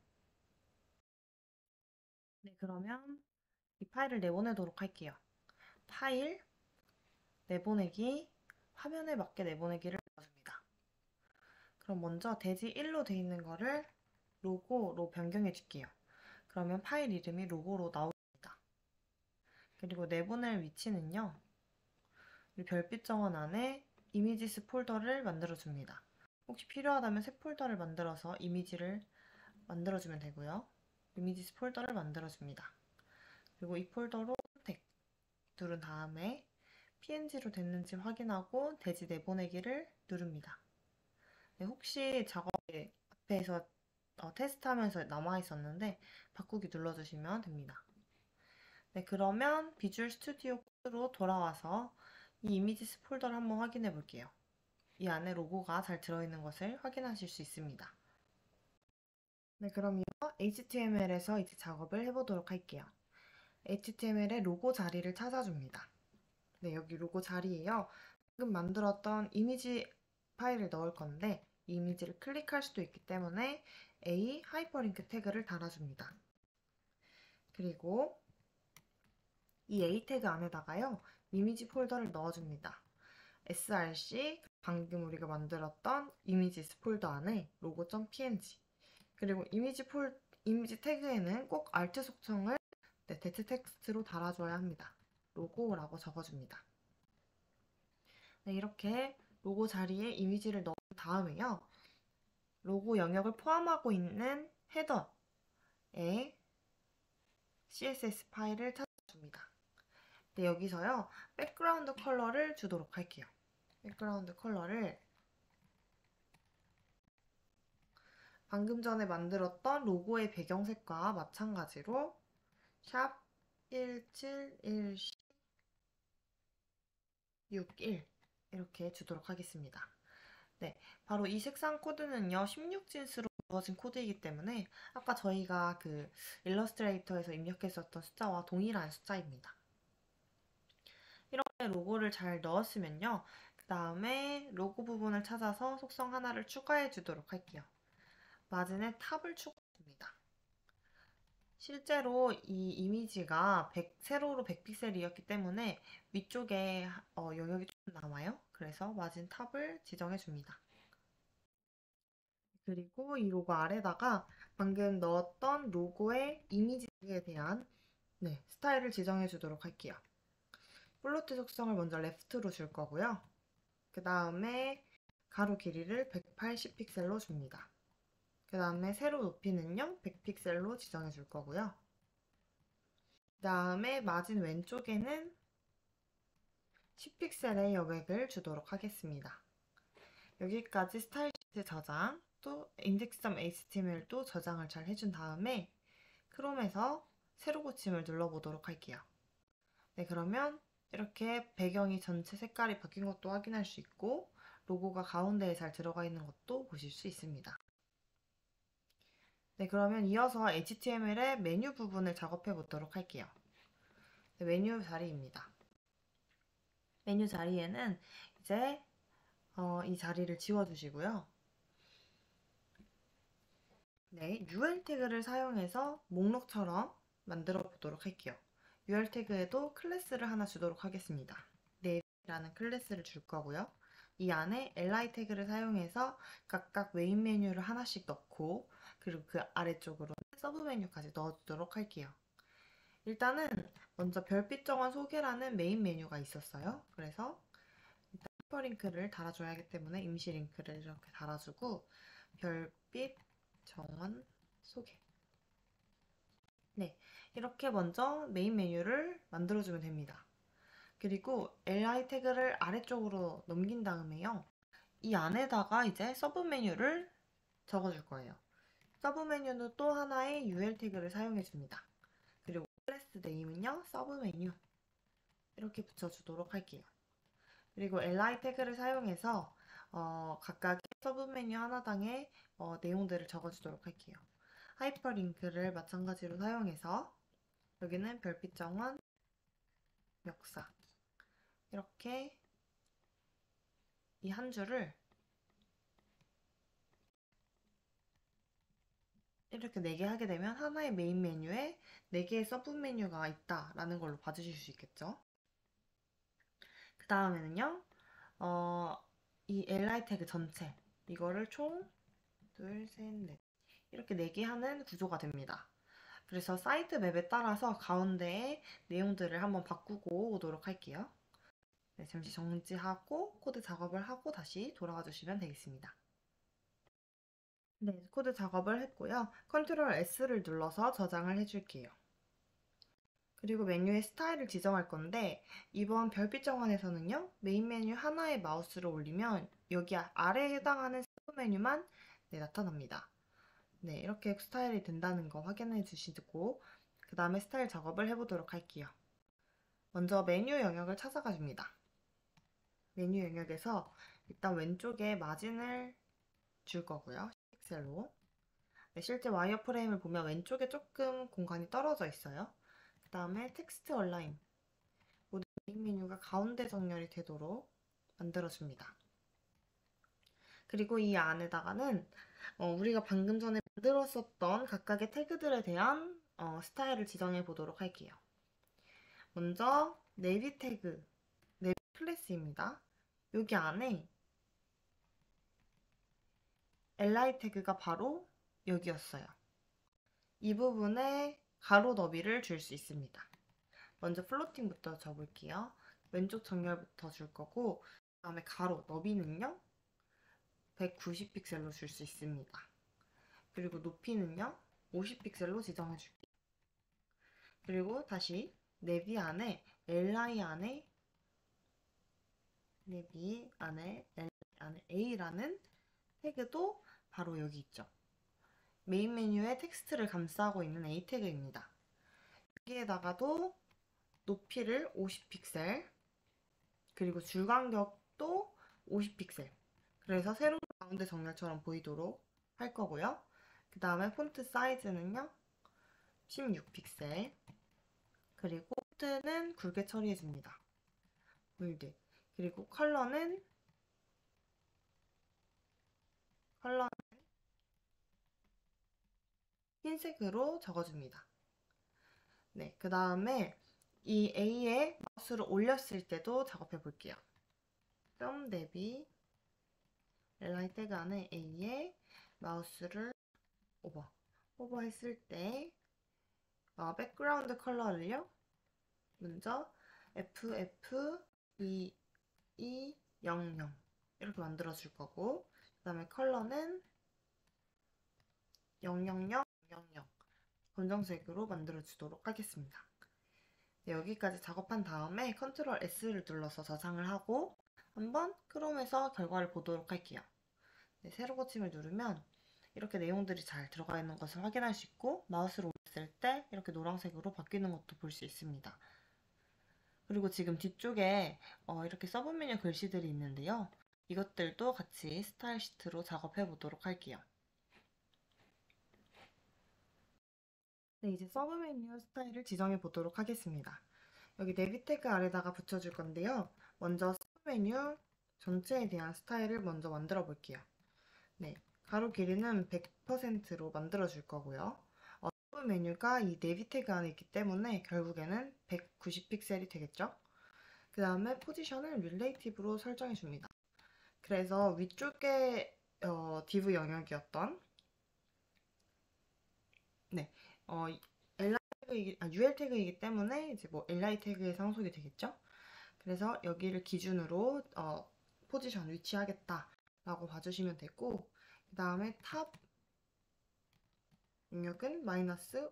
네, 그러면 이 파일을 내보내도록 할게요. 파일, 내보내기, 화면에 맞게 내보내기를 눌러줍니다. 그럼 먼저 대지 일로 되어 있는 거를 로고로 변경해 줄게요. 그러면 파일 이름이 로고로 나옵니다. 그리고 내보낼 위치는요. 이 별빛 정원 안에 이미지스 폴더를 만들어줍니다. 혹시 필요하다면 새 폴더를 만들어서 이미지를 만들어주면 되고요. 이미지스 폴더를 만들어줍니다. 그리고 이 폴더로 선택 누른 다음에 피엔지로 됐는지 확인하고 대지 내보내기를 누릅니다. 네, 혹시 작업에 앞에서 어, 테스트하면서 남아있었는데 바꾸기 눌러주시면 됩니다. 네, 그러면 비주얼 스튜디오 코드로 돌아와서 이 이미지스 폴더를 한번 확인해 볼게요. 이 안에 로고가 잘 들어있는 것을 확인하실 수 있습니다. 네, 그럼 이어 에이치티엠엘에서 이제 작업을 해보도록 할게요. 에이치티엠엘의 로고 자리를 찾아줍니다. 네, 여기 로고 자리에요. 방금 만들었던 이미지 파일을 넣을 건데 이 이미지를 클릭할 수도 있기 때문에 A 하이퍼링크 태그를 달아줍니다. 그리고 이 A 태그 안에다가요. 이미지 폴더를 넣어줍니다. 에스알씨 방금 우리가 만들었던 이미지스 폴더 안에 로고.png 그리고 이미지 폴 이미지 태그에는 꼭 알트 속성을 네, 대체 텍스트로 달아줘야 합니다. 로고라고 적어줍니다. 네, 이렇게 로고 자리에 이미지를 넣은 다음에요. 로고 영역을 포함하고 있는 헤더에 씨에스에스 파일을 찾아줍니다. 네, 여기서요. 백그라운드 컬러를 주도록 할게요. 백그라운드 컬러를 방금 전에 만들었던 로고의 배경색과 마찬가지로 샵 일칠일육일 이렇게 주도록 하겠습니다. 네, 바로 이 색상 코드는요, 십육 진수로 주어진 코드이기 때문에 아까 저희가 그 일러스트레이터에서 입력했었던 숫자와 동일한 숫자입니다. 이렇게 로고를 잘 넣었으면요, 그 다음에 로고 부분을 찾아서 속성 하나를 추가해 주도록 할게요. 마진에 탑을 추가합니다. 실제로 이 이미지가 백, 세로로 백 픽셀이었기 때문에 위쪽에 어, 영역이 좀 남아요. 그래서 마진 탑을 지정해 줍니다. 그리고 이 로고 아래다가 방금 넣었던 로고의 이미지에 대한 네, 스타일을 지정해 주도록 할게요. 플로트 속성을 먼저 레프트로 줄 거고요. 그 다음에 가로 길이를 백팔십 픽셀로 줍니다. 그 다음에 세로 높이는요, 백 픽셀로 지정해 줄 거고요. 그 다음에 마진 왼쪽에는 십 픽셀의 여백을 주도록 하겠습니다. 여기까지 스타일 시트 저장, 또 index.html도 저장을 잘 해준 다음에 크롬에서 세로 고침을 눌러보도록 할게요. 네, 그러면 이렇게 배경이 전체 색깔이 바뀐 것도 확인할 수 있고 로고가 가운데에 잘 들어가 있는 것도 보실 수 있습니다. 네, 그러면 이어서 에이치티엠엘의 메뉴 부분을 작업해 보도록 할게요. 네, 메뉴 자리입니다. 메뉴 자리에는 이제 어, 이 자리를 지워주시고요. 네, 유엘 태그를 사용해서 목록처럼 만들어 보도록 할게요. 유알 태그에도 클래스를 하나 주도록 하겠습니다. 네이비라는 클래스를 줄 거고요. 이 안에 엘아이 태그를 사용해서 각각 메인 메뉴를 하나씩 넣고 그리고 그 아래쪽으로 서브 메뉴까지 넣어주도록 할게요. 일단은 먼저 별빛 정원 소개라는 메인 메뉴가 있었어요. 그래서 일단 하이퍼링크를 달아줘야 하기 때문에 임시 링크를 이렇게 달아주고 별빛 정원 소개. 네, 이렇게 먼저 메인 메뉴를 만들어주면 됩니다. 그리고 엘아이 태그를 아래쪽으로 넘긴 다음에요. 이 안에다가 이제 서브 메뉴를 적어줄 거예요. 서브 메뉴는 또 하나의 유엘 태그를 사용해줍니다. 그리고 클래스 네임은요, 서브 메뉴 이렇게 붙여주도록 할게요. 그리고 엘아이 태그를 사용해서 어, 각각의 서브 메뉴 하나당의 어, 내용들을 적어주도록 할게요. 하이퍼링크를 마찬가지로 사용해서 여기는 별빛 정원 역사 이렇게 이 한 줄을 이렇게 네 개 하게 되면 하나의 메인 메뉴에 네 개의 서브 메뉴가 있다라는 걸로 봐주실 수 있겠죠. 그 다음에는요, 어, 이 엘아이 태그 전체 이거를 총 둘, 셋, 넷 이렇게 네 개 하는 구조가 됩니다. 그래서 사이트 맵에 따라서 가운데에 내용들을 한번 바꾸고 오도록 할게요. 네, 잠시 정지하고 코드 작업을 하고 다시 돌아와 주시면 되겠습니다. 네, 코드 작업을 했고요. 컨트롤 에스를 눌러서 저장을 해줄게요. 그리고 메뉴의 스타일을 지정할 건데 이번 별빛 정원에서는요. 메인 메뉴 하나에 마우스를 올리면 여기 아래에 해당하는 서브 메뉴만 네, 나타납니다. 네, 이렇게 스타일이 된다는 거 확인해 주시고 그 다음에 스타일 작업을 해보도록 할게요. 먼저 메뉴 영역을 찾아가 줍니다. 메뉴 영역에서 일단 왼쪽에 마진을 줄 거고요. 십 픽셀로. 네, 실제 와이어프레임을 보면 왼쪽에 조금 공간이 떨어져 있어요. 그 다음에 텍스트 얼라인. 모든 메인 메뉴가 가운데 정렬이 되도록 만들어줍니다. 그리고 이 안에다가는 어, 우리가 방금 전에 만들었었던 각각의 태그들에 대한 어, 스타일을 지정해 보도록 할게요. 먼저 네비 태그, 네비 클래스입니다. 여기 안에 엘아이 태그가 바로 여기였어요. 이 부분에 가로 너비를 줄 수 있습니다. 먼저 플로팅부터 줘볼게요. 왼쪽 정렬부터 줄 거고 그 다음에 가로 너비는요 백구십 픽셀로 줄 수 있습니다. 그리고 높이는요 오십 픽셀로 지정해 줄게요. 그리고 다시 네비 안에 엘아이 안에 네비 안에 엘아이 안에 A라는 태그도 바로 여기 있죠. 메인 메뉴에 텍스트를 감싸고 있는 A 태그입니다. 여기에다가도 높이를 오십 픽셀 그리고 줄 간격도 오십 픽셀 그래서 세로 가운데 정렬처럼 보이도록 할 거고요. 그 다음에 폰트 사이즈는요 십육 픽셀 그리고 폰트는 굵게 처리해 줍니다. 볼드 그리고 컬러는 컬러는 흰색으로 적어줍니다. 네, 그 다음에 이 A에 마우스를 올렸을 때도 작업해 볼게요. 점 대비 엘아이 태그 안에 A에 마우스를 오버 오버 했을 때 어, 백그라운드 컬러를요 먼저 에프에프 이이영영 이렇게 만들어 줄 거고 그 다음에 컬러는 영영영 영영 검정색으로 만들어 주도록 하겠습니다. 네, 여기까지 작업한 다음에 컨트롤 에스를 눌러서 저장을 하고 한번 크롬에서 결과를 보도록 할게요. 네, 새로 고침을 누르면 이렇게 내용들이 잘 들어가 있는 것을 확인할 수 있고 마우스를 올렸을 때 이렇게 노란색으로 바뀌는 것도 볼 수 있습니다. 그리고 지금 뒤쪽에 어, 이렇게 서브 메뉴 글씨들이 있는데요. 이것들도 같이 스타일 시트로 작업해 보도록 할게요. 네, 이제 서브 메뉴 스타일을 지정해 보도록 하겠습니다. 여기 네비 태그 아래다가 붙여줄 건데요. 먼저 서브 메뉴 전체에 대한 스타일을 먼저 만들어 볼게요. 네, 가로 길이는 백 퍼센트로 만들어 줄 거고요. 어, 서브 서브 메뉴가 이 네이비 태그 안에 있기 때문에 결국에는 백구십 픽셀이 되겠죠? 그 다음에 포지션을 릴레이티브로 설정해 줍니다. 그래서 위쪽에 어, div 영역이었던 네, 어, li 태그이기, 아, ul 태그이기 때문에 이제 뭐 li 태그에 상속이 되겠죠? 그래서 여기를 기준으로 어, 포지션 위치하겠다라고 봐주시면 되고, 그 다음에 탑 영역은 마이너스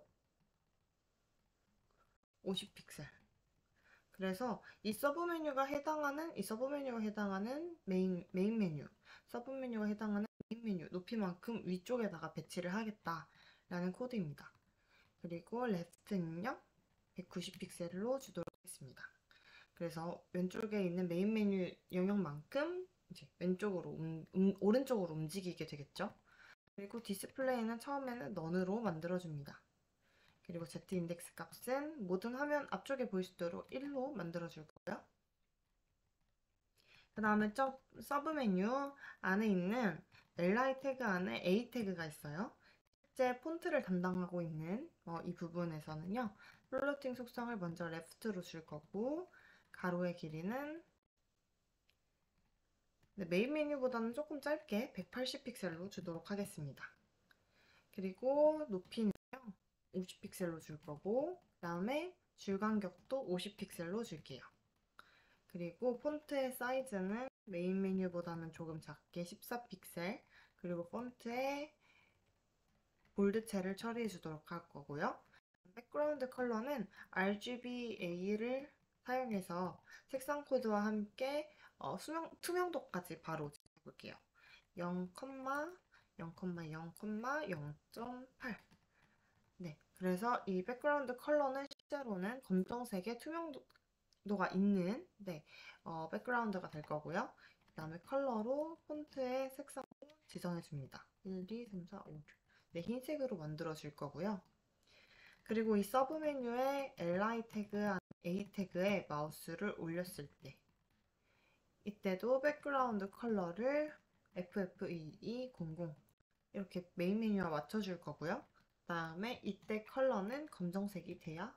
오십 픽셀. 그래서 이 서브 메뉴가 해당하는 이 서브 메뉴가 해당하는 메인 메인 메뉴, 서브 메뉴가 해당하는 메인 메뉴 높이만큼 위쪽에다가 배치를 하겠다라는 코드입니다. 그리고 레프트는요 백구십 픽셀로 주도록 하겠습니다. 그래서 왼쪽에 있는 메인 메뉴 영역만큼 이제 왼쪽으로 음, 음, 오른쪽으로 움직이게 되겠죠. 그리고 디스플레이는 처음에는 넌으로 만들어줍니다. 그리고 z 인덱스 값은 모든 화면 앞쪽에 보일 수 있도록 일로 만들어줄 거고요. 그 다음에 서브 메뉴 안에 있는 li 태그 안에 a 태그가 있어요. 실제 폰트를 담당하고 있는 어, 이 부분에서는요. 플로팅 속성을 먼저 레프트로 줄 거고 가로의 길이는 메인 메뉴보다는 조금 짧게 백팔십 픽셀로 주도록 하겠습니다. 그리고 높이는요. 오십 픽셀로 줄 거고 그 다음에 줄 간격도 오십 픽셀로 줄게요. 그리고 폰트의 사이즈는 메인 메뉴보다는 조금 작게 십사 픽셀, 그리고 폰트의 볼드체를 처리해 주도록 할 거고요. 백그라운드 컬러는 알지비에이를 사용해서 색상 코드와 함께 어, 수명, 투명도까지 바로 찍어볼게요. 영, 영, 영, 영 점 팔. 네, 그래서 이 백그라운드 컬러는 실제로는 검정색의 투명도가 있는 네, 어, 백그라운드가 될 거고요. 그 다음에 컬러로 폰트의 색상을 지정해 줍니다. 일, 이, 삼, 사, 오, 육. 네, 흰색으로 만들어 줄 거고요. 그리고 이 서브 메뉴에 li 태그, a 태그에 마우스를 올렸을 때 이때도 백그라운드 컬러를 에프에프 이이공공 이렇게 메인 메뉴와 맞춰줄 거고요. 그 다음에 이때 컬러는 검정색이 돼야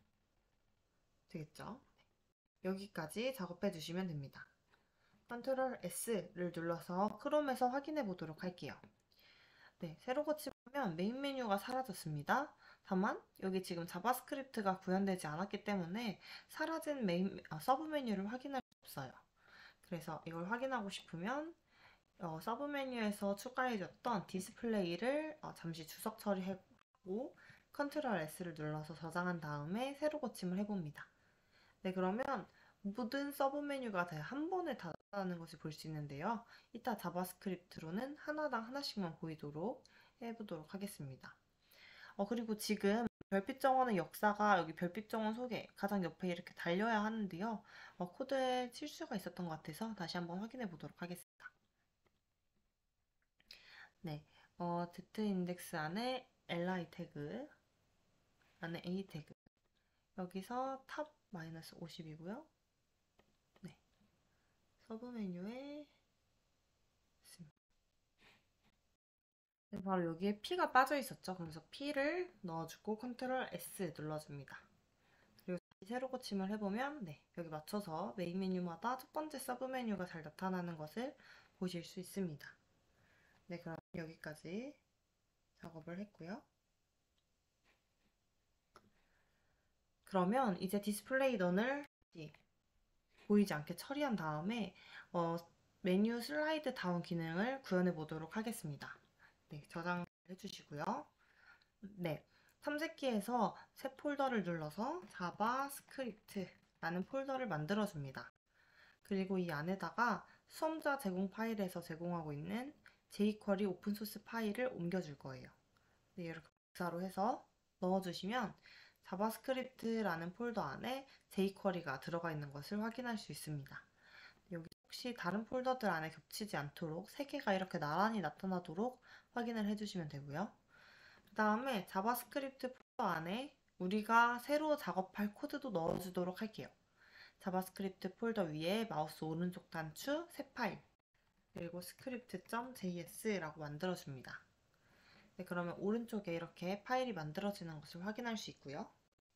되겠죠. 여기까지 작업해 주시면 됩니다. 컨트롤 S를 눌러서 크롬에서 확인해 보도록 할게요. 네, 새로 고침하면 메인 메뉴가 사라졌습니다. 다만 여기 지금 자바스크립트가 구현되지 않았기 때문에 사라진 메인 아, 서브 메뉴를 확인할 수 없어요. 그래서 이걸 확인하고 싶으면 어, 서브 메뉴에서 추가해줬던 디스플레이를 어, 잠시 주석 처리하고 컨트롤 S를 눌러서 저장한 다음에 새로 고침을 해봅니다. 네, 그러면 모든 서브 메뉴가 다 한 번에 다 나타나는 것을 볼 수 있는데요. 이따 자바스크립트로는 하나당 하나씩만 보이도록 해보도록 하겠습니다. 어, 그리고 지금 별빛 정원의 역사가 여기 별빛 정원 속에 가장 옆에 이렇게 달려야 하는데요. 어, 코드에 실수가 있었던 것 같아서 다시 한번 확인해 보도록 하겠습니다. 네, 어, z 인덱스 안에 li 태그, 안에 a 태그, 여기서 탑 마이너스 오십이고요. 네, 서브 메뉴에 네, 바로 여기에 P가 빠져 있었죠. 그래서 P를 넣어주고 컨트롤 S 눌러줍니다. 그리고 다시 새로 고침을 해보면 네, 여기 맞춰서 메인 메뉴마다 첫 번째 서브 메뉴가 잘 나타나는 것을 보실 수 있습니다. 네, 그럼 여기까지 작업을 했고요. 그러면 이제 디스플레이 넌을 보이지 않게 처리한 다음에 어, 메뉴 슬라이드 다운 기능을 구현해 보도록 하겠습니다. 네, 저장을 해주시고요. 네, 탐색기에서 새 폴더를 눌러서 자바스크립트라는 폴더를 만들어줍니다. 그리고 이 안에다가 수험자 제공 파일에서 제공하고 있는 jQuery 오픈소스 파일을 옮겨줄 거예요. 네, 이렇게 복사로 해서 넣어주시면 자바스크립트라는 폴더 안에 jQuery가 들어가 있는 것을 확인할 수 있습니다. 여기 혹시 다른 폴더들 안에 겹치지 않도록 세 개가 이렇게 나란히 나타나도록 확인을 해주시면 되고요. 그 다음에 자바스크립트 폴더 안에 우리가 새로 작업할 코드도 넣어주도록 할게요. 자바스크립트 폴더 위에 마우스 오른쪽 단추 새 파일 그리고 스크립트.js라고 만들어줍니다. 네, 그러면 오른쪽에 이렇게 파일이 만들어지는 것을 확인할 수 있고요.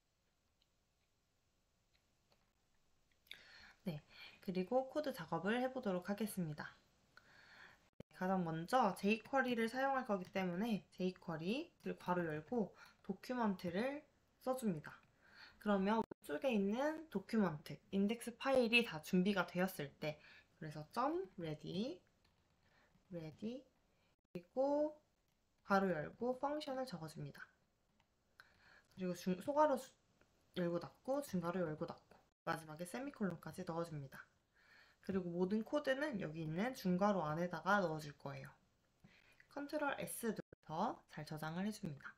네, 그리고 코드 작업을 해보도록 하겠습니다. 가장 먼저 jQuery를 사용할 거기 때문에 jQuery를 괄호 열고 도큐먼트를 써줍니다. 그러면 왼쪽에 있는 도큐먼트, 인덱스 파일이 다 준비가 되었을 때, 그래서 .ready, ready, 그리고 괄호 열고 펑션을 적어줍니다. 그리고 중, 소괄호 열고 닫고 중괄호 열고 닫고 마지막에 세미콜론까지 넣어줍니다. 그리고 모든 코드는 여기 있는 중괄호 안에다가 넣어줄 거예요. 컨트롤 에스 눌러서 잘 저장을 해줍니다.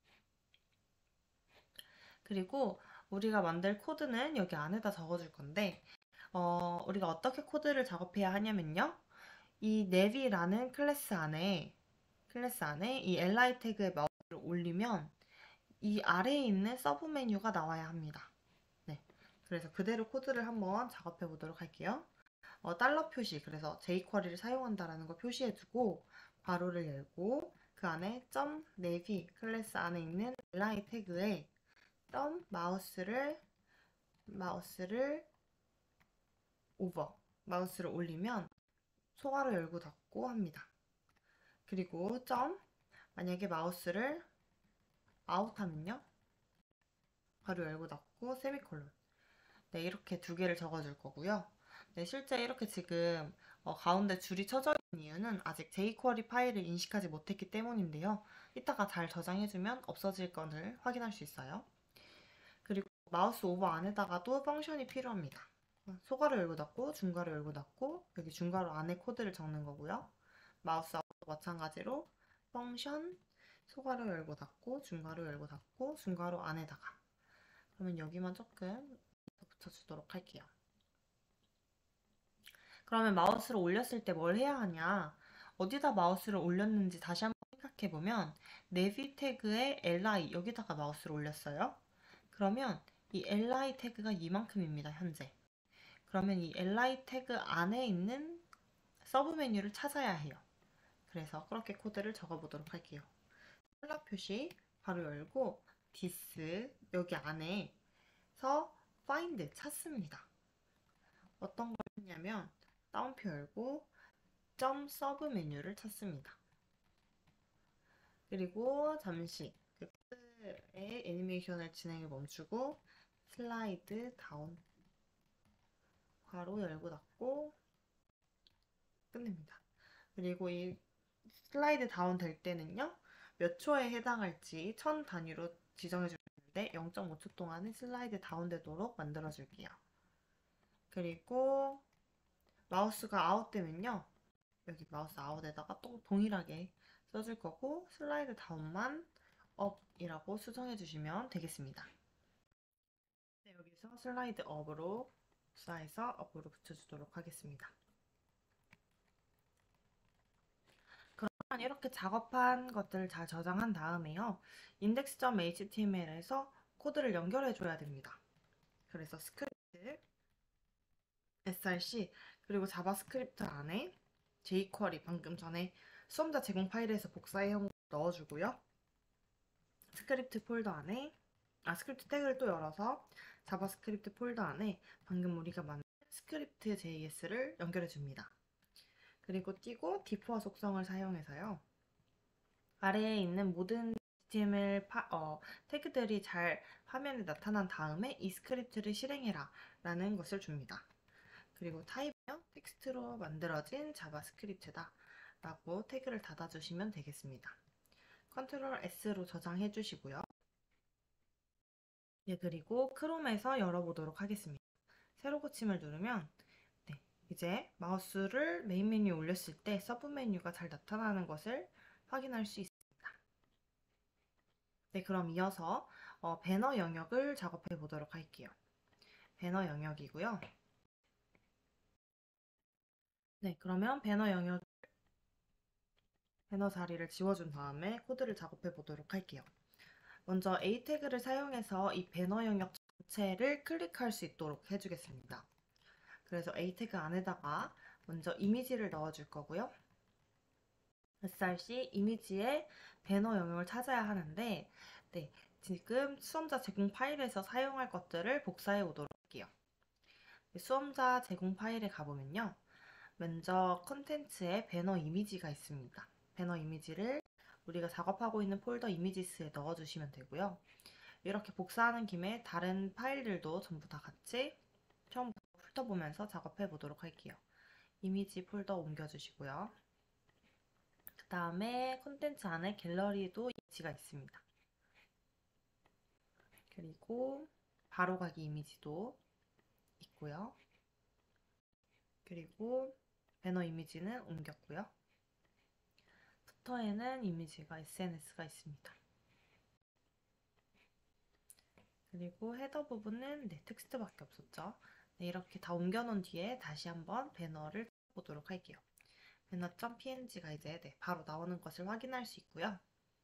그리고 우리가 만들 코드는 여기 안에다 적어줄 건데 어, 우리가 어떻게 코드를 작업해야 하냐면요. 이 navy라는 클래스 안에 클래스 안에 이 li 태그에 마우스를 올리면 이 아래에 있는 서브 메뉴가 나와야 합니다. 네, 그래서 그대로 코드를 한번 작업해 보도록 할게요. 어, 달러 표시, 그래서 jQuery를 사용한다라는 거 표시해두고 괄호를 열고 그 안에 .navy 클래스 안에 있는 li 태그에 점 마우스를 마우스를 오버 마우스를 올리면 소괄호 열고 닫고 합니다. 그리고 점 만약에 마우스를 아웃하면요 괄호 열고 닫고 세미콜론. 네, 이렇게 두 개를 적어줄 거고요. 네, 실제 이렇게 지금 어, 가운데 줄이 쳐져 있는 이유는 아직 jQuery 파일을 인식하지 못했기 때문인데요. 이따가 잘 저장해주면 없어질 것을 확인할 수 있어요. 그리고 마우스 오버 안에다가도 펑션이 필요합니다. 소괄호 열고 닫고 중괄호 열고 닫고 여기 중괄호 안에 코드를 적는 거고요. 마우스 아웃도 마찬가지로 펑션 소괄호 열고 닫고 중괄호 열고 닫고 중괄호 안에다가 그러면 여기만 조금 붙여주도록 할게요. 그러면 마우스를 올렸을 때 뭘 해야 하냐? 어디다 마우스를 올렸는지 다시 한번 생각해보면 네비 태그에 li 여기다가 마우스를 올렸어요. 그러면 이 li 태그가 이만큼입니다, 현재. 그러면 이 li 태그 안에 있는 서브 메뉴를 찾아야 해요. 그래서 그렇게 코드를 적어보도록 할게요. 콜라 표시 바로 열고 this 여기 안에서 find 찾습니다. 어떤 걸 했냐면 다운표 열고 점 서브 메뉴를 찾습니다. 그리고 잠시 그 코드의 애니메이션을 진행을 멈추고 슬라이드 다운 괄호 열고 닫고 끝냅니다. 그리고 이 슬라이드 다운 될 때는요 몇 초에 해당할지 천 단위로 지정해 주는데 영 점 오 초 동안은 슬라이드 다운 되도록 만들어 줄게요. 그리고 마우스가 아웃되면요 여기 마우스 아웃에다가 또 동일하게 써줄 거고 슬라이드 다운만 업이라고 수정해 주시면 되겠습니다. 네, 여기서 슬라이드 업으로 수사해서 업으로 붙여주도록 하겠습니다. 그러면 이렇게 작업한 것들을 잘 저장한 다음에요. index.html에서 코드를 연결해 줘야 됩니다. 그래서 스크립트, 에스알씨, 그리고 자바스크립트 안에 jQuery 방금 전에 수험자 제공 파일에서 복사해온 거 넣어주고요. 스크립트 폴더 안에 아 스크립트 태그를 또 열어서 자바스크립트 폴더 안에 방금 우리가 만든 스크립트 제이에스를 연결해 줍니다. 그리고 띄고 디포와 속성을 사용해서요. 아래에 있는 모든 에이치티엠엘 파, 어, 태그들이 잘 화면에 나타난 다음에 이 스크립트를 실행해라 라는 것을 줍니다. 그리고 타입은요, 텍스트로 만들어진 자바스크립트다 라고 태그를 닫아주시면 되겠습니다. 컨트롤 에스로 저장해 주시고요. 네, 그리고 크롬에서 열어보도록 하겠습니다. 새로 고침을 누르면 네, 이제 마우스를 메인 메뉴에 올렸을 때 서브 메뉴가 잘 나타나는 것을 확인할 수 있습니다. 네, 그럼 이어서 어, 배너 영역을 작업해 보도록 할게요. 배너 영역이고요. 네, 그러면 배너 영역, 배너 자리를 지워준 다음에 코드를 작업해 보도록 할게요. 먼저 A 태그를 사용해서 이 배너 영역 전체를 클릭할 수 있도록 해주겠습니다. 그래서 A 태그 안에다가 먼저 이미지를 넣어줄 거고요. 에스알씨 이미지의 배너 영역을 찾아야 하는데, 네, 지금 수험자 제공 파일에서 사용할 것들을 복사해 오도록 할게요. 수험자 제공 파일에 가보면요. 먼저 컨텐츠에 배너 이미지가 있습니다. 배너 이미지를 우리가 작업하고 있는 폴더 이미지스에 넣어주시면 되고요. 이렇게 복사하는 김에 다른 파일들도 전부 다 같이 처음부터 훑어보면서 작업해 보도록 할게요. 이미지 폴더 옮겨주시고요. 그 다음에 콘텐츠 안에 갤러리도 이미지가 있습니다. 그리고 바로가기 이미지도 있고요. 그리고 배너 이미지는 옮겼고요. 푸터에는 이미지가 에스엔에스가 있습니다. 그리고 헤더 부분은 네, 텍스트밖에 없었죠. 네, 이렇게 다 옮겨놓은 뒤에 다시 한번 배너를 보도록 할게요. 배너.png가 이제 네, 바로 나오는 것을 확인할 수 있고요.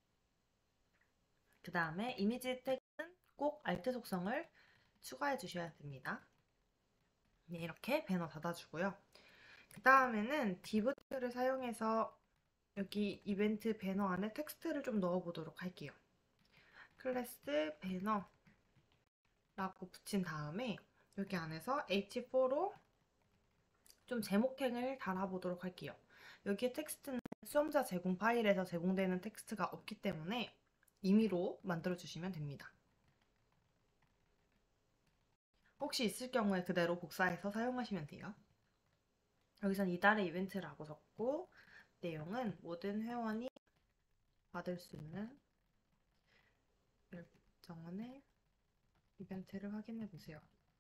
그 다음에 이미지 태그는 꼭 알트 속성을 추가해 주셔야 됩니다. 네, 이렇게 배너 닫아주고요. 그 다음에는 div 태그를 사용해서 여기 이벤트 배너 안에 텍스트를 좀 넣어보도록 할게요. 클래스 배너 라고 붙인 다음에 여기 안에서 에이치 포로 좀 제목행을 달아보도록 할게요. 여기에 텍스트는 수험자 제공 파일에서 제공되는 텍스트가 없기 때문에 임의로 만들어주시면 됩니다. 혹시 있을 경우에 그대로 복사해서 사용하시면 돼요. 여기선 이달의 이벤트라고 적고 내용은 모든 회원이 받을 수 있는 정원의 이벤트를 확인해보세요.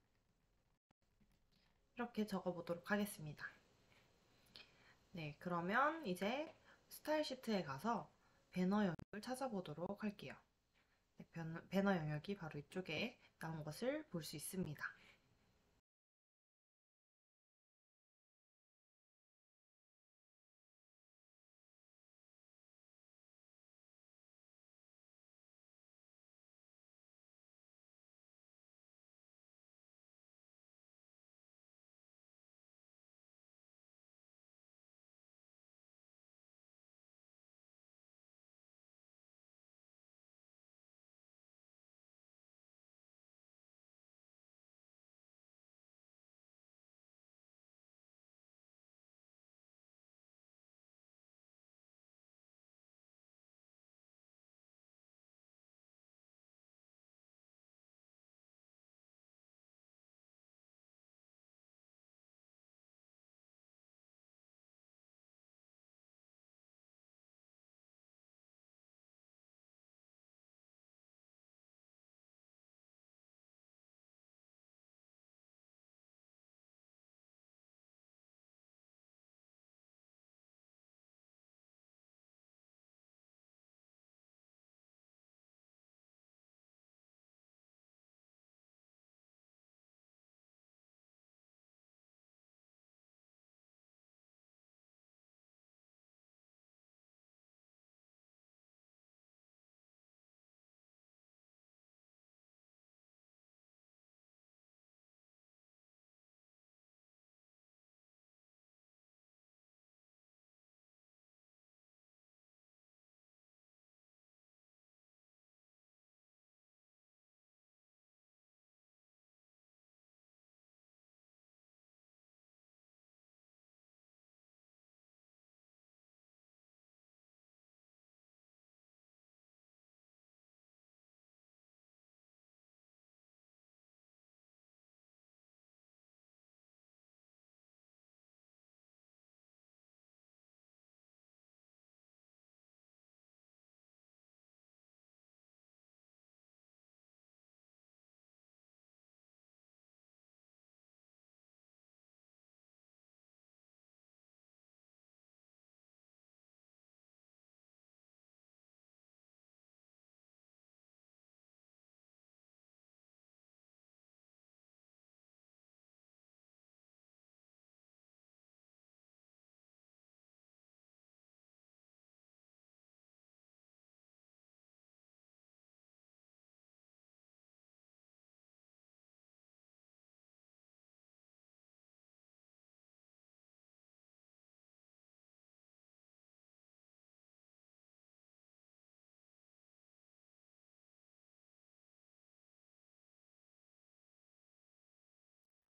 이렇게 적어보도록 하겠습니다. 네, 그러면 이제 스타일 시트에 가서 배너 영역을 찾아보도록 할게요. 네, 배너 영역이 바로 이쪽에 나온 것을 볼 수 있습니다.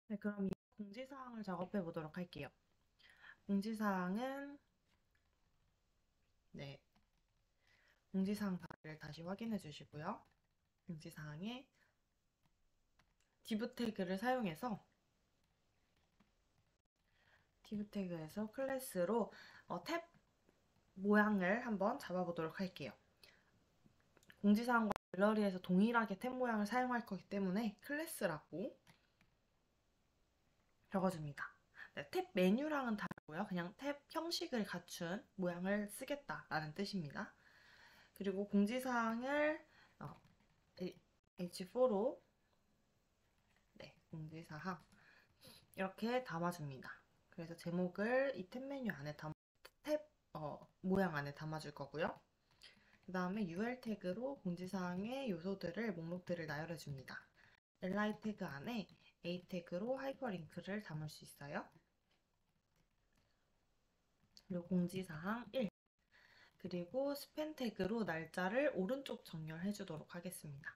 네, 그럼 이 공지사항을 작업해 보도록 할게요. 공지사항은 네, 공지사항 파일을 다시 확인해 주시고요. 공지사항에 div 태그를 사용해서 div 태그에서 클래스로 어, 탭 모양을 한번 잡아보도록 할게요. 공지사항과 갤러리에서 동일하게 탭 모양을 사용할 거기 때문에 클래스라고 적어줍니다. 네, 탭 메뉴랑은 다르고요. 그냥 탭 형식을 갖춘 모양을 쓰겠다라는 뜻입니다. 그리고 공지사항을 어, 에이치 포로 네, 공지사항 이렇게 담아줍니다. 그래서 제목을 이 탭 메뉴 안에 담, 탭 어, 모양 안에 담아줄 거고요. 그 다음에 유알 태그로 공지사항의 요소들을 목록들을 나열해 줍니다. li 태그 안에 a 태그로 하이퍼링크를 담을 수 있어요. 그리고 공지사항 일 그리고 스팬 태그로 날짜를 오른쪽 정렬해 주도록 하겠습니다.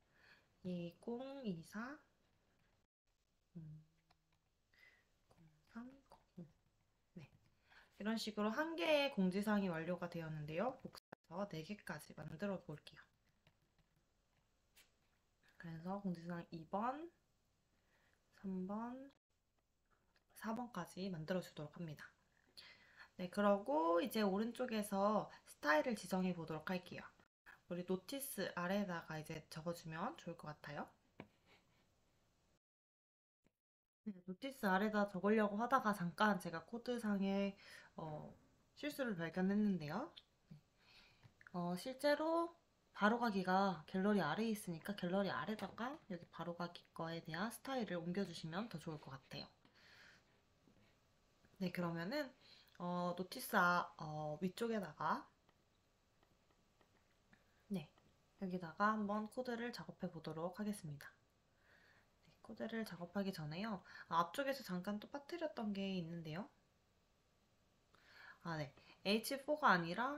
이천이십사 음, 공삼 네. 이런 식으로 한 개의 공지사항이 완료가 되었는데요. 복사해서 네 개까지 만들어 볼게요. 그래서 공지사항 이 번, 삼 번, 사 번까지 만들어 주도록 합니다. 네, 그러고 이제 오른쪽에서 스타일을 지정해 보도록 할게요. 우리 노티스 아래에다가 이제 적어주면 좋을 것 같아요. 네, 노티스 아래다 적으려고 하다가 잠깐 제가 코드상에 어, 실수를 발견했는데요. 어, 실제로 바로가기가 갤러리 아래에 있으니까 갤러리 아래다가 여기 바로가기 거에 대한 스타일을 옮겨주시면 더 좋을 것 같아요. 네, 그러면은 어, 노티스 아, 어, 위쪽에다가 네, 여기다가 한번 코드를 작업해 보도록 하겠습니다. 네, 코드를 작업하기 전에요. 아, 앞쪽에서 잠깐 또 빠뜨렸던 게 있는데요. 아, 네. 에이치 포가 아니라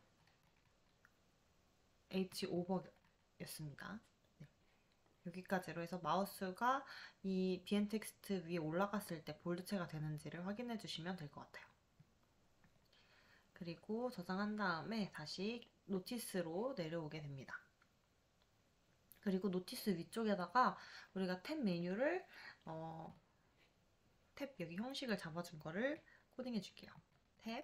에이치 오버였습니다. 네. 여기까지로 해서 마우스가 이 비엔 텍스트 위에 올라갔을 때 볼드체가 되는지를 확인해 주시면 될 것 같아요. 그리고 저장한 다음에 다시 노티스로 내려오게 됩니다. 그리고 노티스 위쪽에다가 우리가 탭 메뉴를 어, 탭 여기 형식을 잡아준 거를 코딩해 줄게요. 탭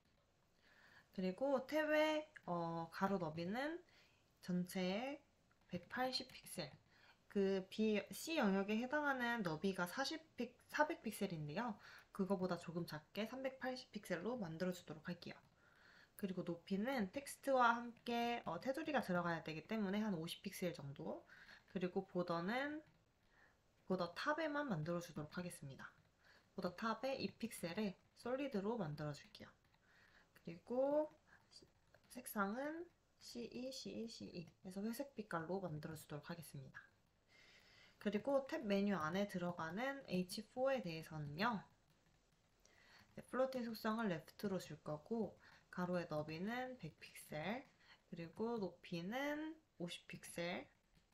그리고 탭의 어, 가로 너비는 전체의 백팔십 픽셀 그 B, C 영역에 해당하는 너비가 사십 픽, 사백 픽셀인데요. 그거보다 조금 작게 삼백팔십 픽셀로 만들어주도록 할게요. 그리고 높이는 텍스트와 함께 어, 테두리가 들어가야 되기 때문에 한 오십 픽셀 정도. 그리고 보더는 보더 탑에만 만들어주도록 하겠습니다. 보더 탑에 이 픽셀에 솔리드로 만들어줄게요. 그리고 색상은 씨이, 씨이, 씨이 해서 회색 빛깔로 만들어주도록 하겠습니다. 그리고 탭 메뉴 안에 들어가는 에이치 포에 대해서는요. 네, 플로팅 속성을 레프트로 줄 거고 가로의 너비는 백 픽셀 그리고 높이는 오십 픽셀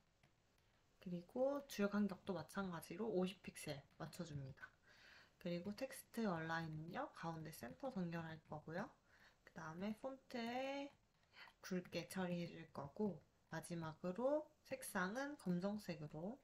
그리고 줄 간격도 마찬가지로 오십 픽셀 맞춰줍니다. 그리고 텍스트 얼라인은요. 가운데 센터 정렬할 거고요. 그 다음에 폰트에 굵게 처리해 줄 거고 마지막으로 색상은 검정색으로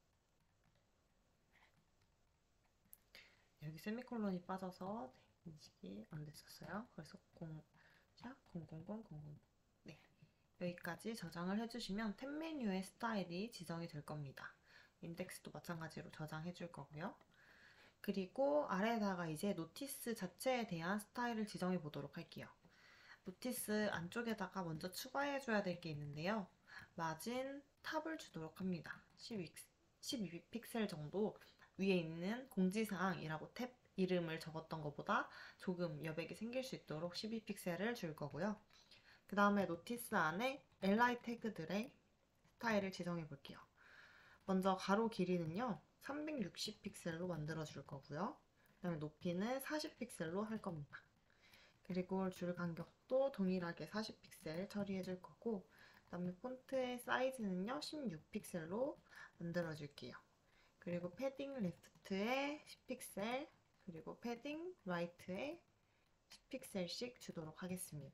여기 세미콜론이 빠져서 네, 인식이 안 됐었어요. 그래서 공, 샵 공공공공공 네, 여기까지 저장을 해주시면 탭 메뉴의 스타일이 지정이 될 겁니다. 인덱스도 마찬가지로 저장해 줄 거고요. 그리고 아래에다가 이제 노티스 자체에 대한 스타일을 지정해 보도록 할게요. 노티스 안쪽에다가 먼저 추가해 줘야 될 게 있는데요. 마진 탑을 주도록 합니다. 십이, 십이 픽셀 정도 위에 있는 공지사항이라고 탭 이름을 적었던 것보다 조금 여백이 생길 수 있도록 십이 픽셀을 줄 거고요. 그 다음에 노티스 안에 엘아이 태그들의 스타일을 지정해 볼게요. 먼저 가로 길이는요. 삼백육십 픽셀로 만들어 줄 거고요. 그 다음에 높이는 사십 픽셀로 할 겁니다. 그리고 줄 간격도 동일하게 사십 픽셀 처리해 줄 거고 그 다음에 폰트의 사이즈는요. 십육 픽셀로 만들어 줄게요. 그리고 패딩 레프트에 십 픽셀, 그리고 패딩 라이트에 십 픽셀씩 주도록 하겠습니다.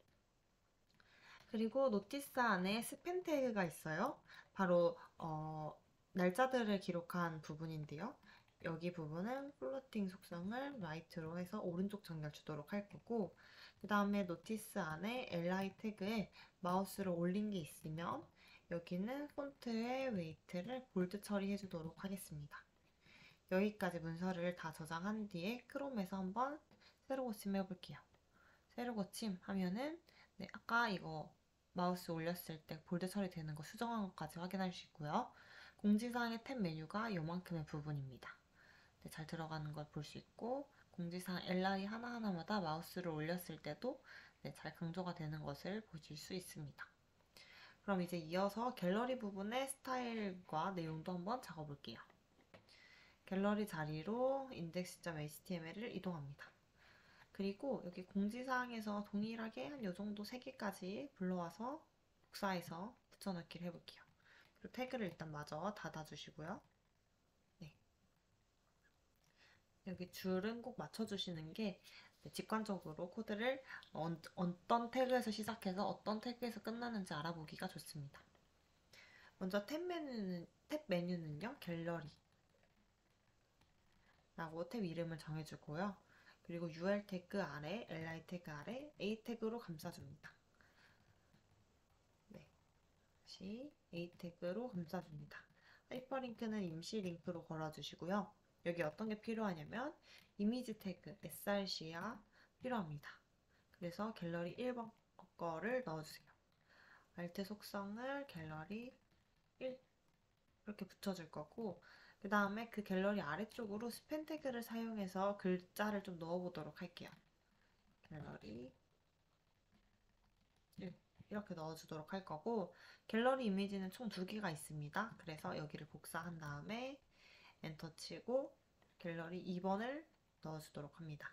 그리고 노티스 안에 스팸 태그가 있어요. 바로 어, 날짜들을 기록한 부분인데요. 여기 부분은 플로팅 속성을 라이트로 해서 오른쪽 정렬 주도록 할 거고, 그 다음에 노티스 안에 엘아이 태그에 마우스를 올린 게 있으면 여기는 폰트의 웨이트를 볼드 처리해 주도록 하겠습니다. 여기까지 문서를 다 저장한 뒤에 크롬에서 한번 새로 고침 해볼게요. 새로 고침 하면은 네, 아까 이거 마우스 올렸을 때 볼드 처리되는 거 수정한 것까지 확인할 수 있고요. 공지사항의 탭 메뉴가 요만큼의 부분입니다. 네, 잘 들어가는 걸 볼 수 있고, 공지사항 엘아이 하나하나마다 마우스를 올렸을 때도 네, 잘 강조가 되는 것을 보실 수 있습니다. 그럼 이제 이어서 갤러리 부분의 스타일과 내용도 한번 적어볼게요. 갤러리 자리로 index.html을 이동합니다. 그리고 여기 공지사항에서 동일하게 한 요 정도 세 개까지 불러와서 복사해서 붙여넣기를 해볼게요. 그리고 태그를 일단 마저 닫아주시고요. 네. 여기 줄은 꼭 맞춰주시는 게 직관적으로 코드를 어, 어떤 태그에서 시작해서 어떤 태그에서 끝나는지 알아보기가 좋습니다. 먼저 탭 메뉴는, 탭 메뉴는요, 갤러리 라고 탭 이름을 정해주고요. 그리고 유알 태그 아래, 엘아이 태그 아래 A 태그로 감싸줍니다. 네, 다시 A 태그로 감싸줍니다. 하이퍼링크는 임시 링크로 걸어주시고요. 여기 어떤 게 필요하냐면 이미지 태그 에스알씨가 필요합니다. 그래서 갤러리 일 번 거를 넣어주세요. 알트 속성을 갤러리 일 이렇게 붙여줄 거고, 그 다음에 그 갤러리 아래쪽으로 스팸 태그를 사용해서 글자를 좀 넣어보도록 할게요. 갤러리 일 이렇게 넣어주도록 할 거고, 갤러리 이미지는 총 두 개가 있습니다. 그래서 여기를 복사한 다음에 엔터 치고 갤러리 이 번을 넣어주도록 합니다.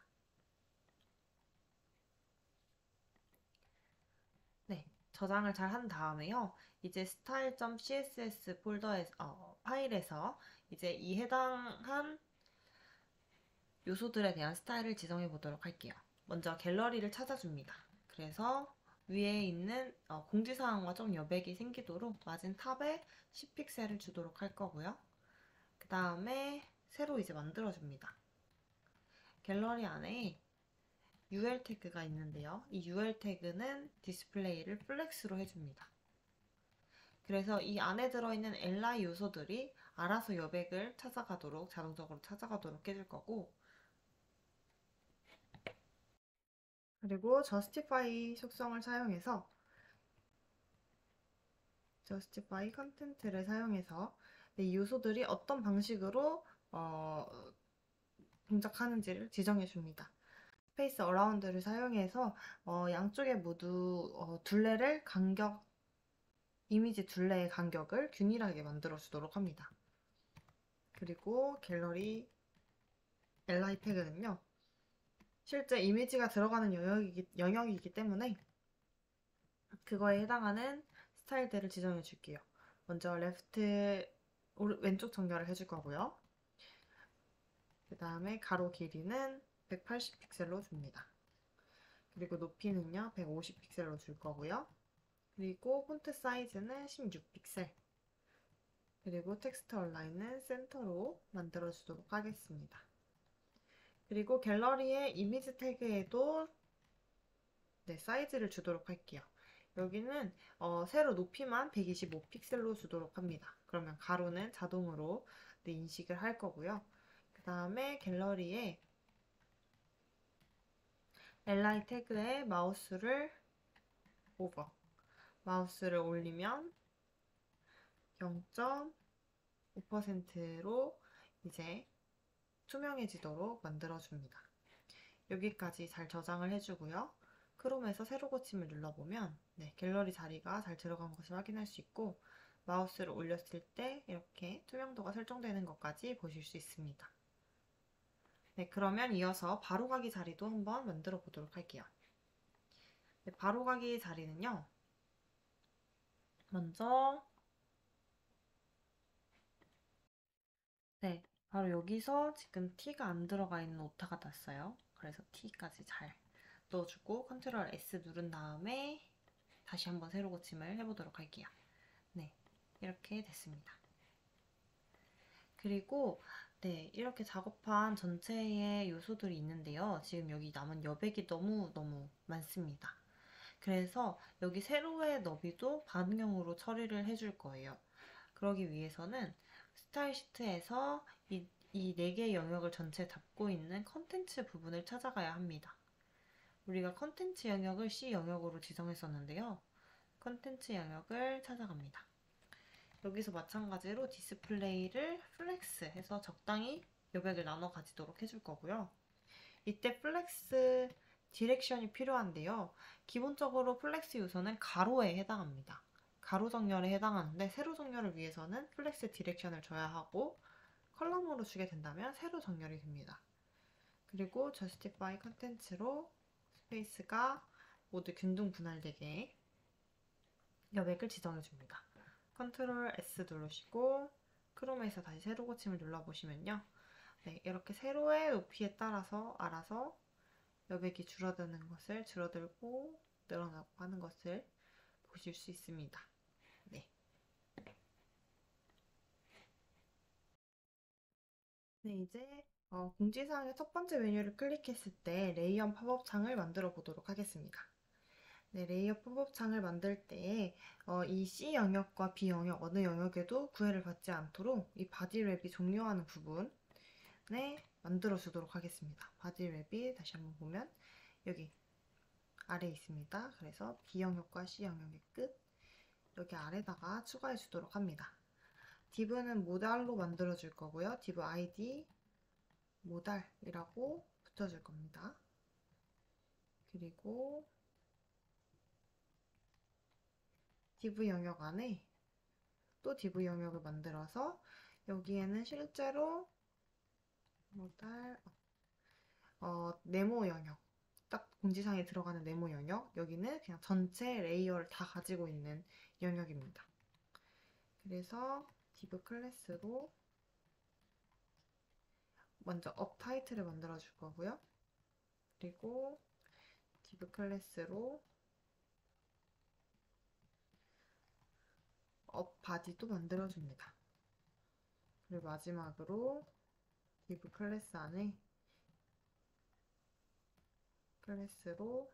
네, 저장을 잘 한 다음에요. 이제 style.css 폴더에서 어, 파일에서 이제 이 해당한 요소들에 대한 스타일을 지정해 보도록 할게요. 먼저 갤러리를 찾아줍니다. 그래서 위에 있는 어, 공지사항과 좀 여백이 생기도록 맞은 탑에 십 픽셀을 주도록 할 거고요. 그 다음에 새로 이제 만들어줍니다. 갤러리 안에 유엘 태그가 있는데요. 이 유엘 태그는 디스플레이를 플렉스로 해줍니다. 그래서 이 안에 들어있는 엘아이 요소들이 알아서 여백을 찾아가도록, 자동적으로 찾아가도록 해줄 거고, 그리고 justify 속성을 사용해서 justify 컨텐트를 사용해서 이 요소들이 어떤 방식으로 어, 동작하는지를 지정해 줍니다. 스페이스 어라운드를 사용해서 어, 양쪽에 모두 어, 둘레를 간격, 이미지 둘레의 간격을 균일하게 만들어 주도록 합니다. 그리고 갤러리 엘아이 태그는요, 실제 이미지가 들어가는 영역이기, 영역이기 때문에 그거에 해당하는 스타일들을 지정해 줄게요. 먼저 레프트 왼쪽 정렬을 해줄 거고요. 그 다음에 가로 길이는 백팔십 픽셀로 줍니다. 그리고 높이는요 백오십 픽셀로 줄 거고요. 그리고 폰트 사이즈는 십육 픽셀. 그리고 텍스트 얼라인은 센터로 만들어 주도록 하겠습니다. 그리고 갤러리의 이미지 태그에도 네, 사이즈를 주도록 할게요. 여기는 어, 세로 높이만 백이십오 픽셀로 주도록 합니다. 그러면 가로는 자동으로 네, 인식을 할 거고요. 그 다음에 갤러리에 엘아이 태그에 마우스를 오버 마우스를 올리면 영 점 오 퍼센트로 이제 투명해지도록 만들어줍니다. 여기까지 잘 저장을 해주고요. 크롬에서 새로 고침을 눌러보면 네, 갤러리 자리가 잘 들어간 것을 확인할 수 있고, 마우스를 올렸을 때 이렇게 투명도가 설정되는 것까지 보실 수 있습니다. 네, 그러면 이어서 바로가기 자리도 한번 만들어 보도록 할게요. 네, 바로가기 자리는요, 먼저 네, 바로 여기서 지금 T가 안 들어가 있는 오타가 났어요. 그래서 T까지 잘 넣어주고 컨트롤 S 누른 다음에 다시 한번 세로 고침을 해보도록 할게요. 네, 이렇게 됐습니다. 그리고 네, 이렇게 작업한 전체의 요소들이 있는데요. 지금 여기 남은 여백이 너무너무 많습니다. 그래서 여기 세로의 너비도 반응형으로 처리를 해줄 거예요. 그러기 위해서는 스타일 시트에서 이, 이 네 개의 영역을 전체 담고 있는 컨텐츠 부분을 찾아가야 합니다. 우리가 컨텐츠 영역을 C 영역으로 지정했었는데요. 컨텐츠 영역을 찾아갑니다. 여기서 마찬가지로 디스플레이를 플렉스 해서 적당히 여백을 나눠 가지도록 해줄 거고요. 이때 플렉스 디렉션이 필요한데요. 기본적으로 플렉스 요소는 가로에 해당합니다. 가로 정렬에 해당하는데 세로 정렬을 위해서는 플렉스 디렉션을 줘야 하고 컬럼으로 주게 된다면 세로 정렬이 됩니다. 그리고 justify 컨텐츠로 스페이스가 모두 균등 분할되게 여백을 지정해 줍니다. 컨트롤 S 누르시고 크롬에서 다시 세로 고침을 눌러보시면요. 네, 이렇게 세로의 높이에 따라서 알아서 여백이 줄어드는 것을 줄어들고 늘어나고 하는 것을 보실 수 있습니다. 네. 네, 이제 어, 공지사항의 첫 번째 메뉴를 클릭했을 때 레이어 팝업 창을 만들어 보도록 하겠습니다. 네, 레이어 팝업 창을 만들 때 어, 이 C 영역과 B 영역 어느 영역에도 구애를 받지 않도록 이 바디 랩이 종료하는 부분에 만들어 주도록 하겠습니다. 바디 랩이 다시 한번 보면 여기 아래에 있습니다. 그래서 B 영역과 C 영역의 끝 여기 아래다가 추가해 주도록 합니다. div는 모달로 만들어 줄 거고요. div id 모달이라고 붙여줄 겁니다. 그리고 div 영역 안에 또 div 영역을 만들어서 여기에는 실제로 모달 어, 네모 영역 딱 공지사항에 들어가는 네모 영역 여기는 그냥 전체 레이어를 다 가지고 있는 영역입니다. 그래서 div 클래스로 먼저 업 타이틀을 만들어 줄 거고요. 그리고 div 클래스로 업 바디도 만들어 줍니다. 그리고 마지막으로 div 클래스 안에 클래스로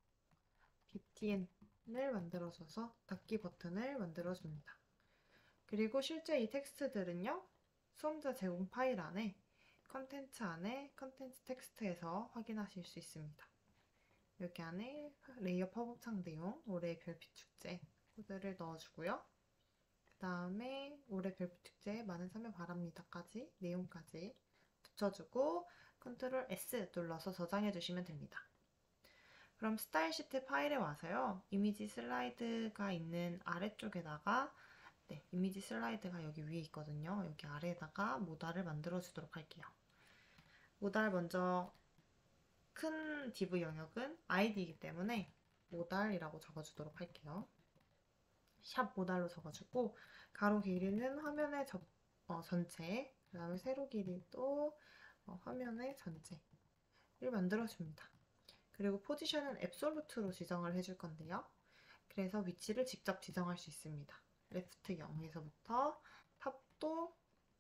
btn을 만들어줘서 닫기 버튼을 만들어줍니다. 그리고 실제 이 텍스트들은요, 수험자 제공 파일 안에 컨텐츠 안에 컨텐츠 텍스트에서 확인하실 수 있습니다. 여기 안에 레이어 팝업창 내용, 올해의 별빛 축제 코드를 넣어주고요. 그 다음에 올해 별빛 축제에 많은 참여 바랍니다까지 내용까지 붙여주고 컨트롤 S 눌러서 저장해 주시면 됩니다. 그럼 스타일 시트 파일에 와서요. 이미지 슬라이드가 있는 아래쪽에다가 네, 이미지 슬라이드가 여기 위에 있거든요. 여기 아래에다가 모달을 만들어 주도록 할게요. 모달 먼저 큰 div 영역은 아이디이기 때문에 모달이라고 적어주도록 할게요. 샵 모달로 적어주고 가로 길이는 화면의 접, 어, 전체 그 다음에 세로 길이도 어, 화면의 전체를 만들어줍니다. 그리고 포지션은 앱솔루트로 지정을 해줄 건데요. 그래서 위치를 직접 지정할 수 있습니다. 레프트 영에서부터 탑도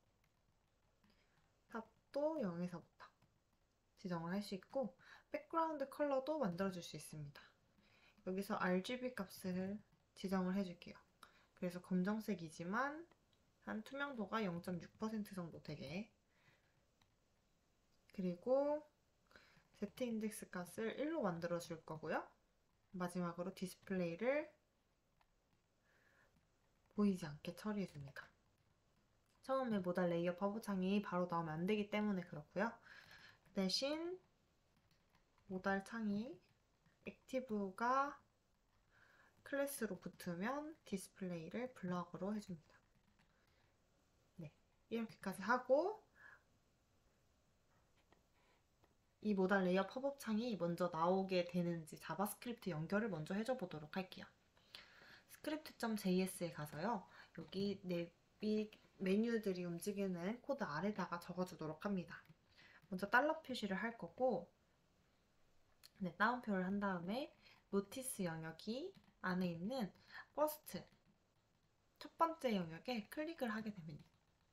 탑도 영에서부터 지정을 할 수 있고 백그라운드 컬러도 만들어줄 수 있습니다. 여기서 알지비 값을 지정을 해줄게요. 그래서 검정색이지만 한 투명도가 영 점 육 퍼센트 정도 되게 그리고 세트 인덱스 값을 일로 만들어 줄 거고요. 마지막으로 디스플레이를 보이지 않게 처리해 줍니다. 처음에 모달 레이어 퍼브창이 바로 나오면 안 되기 때문에 그렇고요. 대신 모달 창이 액티브가 클래스로 붙으면 디스플레이를 블럭으로 해줍니다. 네, 이렇게까지 하고 이 모달 레이어 팝업 창이 먼저 나오게 되는지 자바스크립트 연결을 먼저 해줘 보도록 할게요. 스크립트.js에 가서요. 여기 내비, 메뉴들이 움직이는 코드 아래다가 적어주도록 합니다. 먼저 달러 표시를 할 거고, 네, 따옴표를 한 다음에 노티스 영역이 안에 있는 퍼스트 첫 번째 영역에 클릭을 하게 되면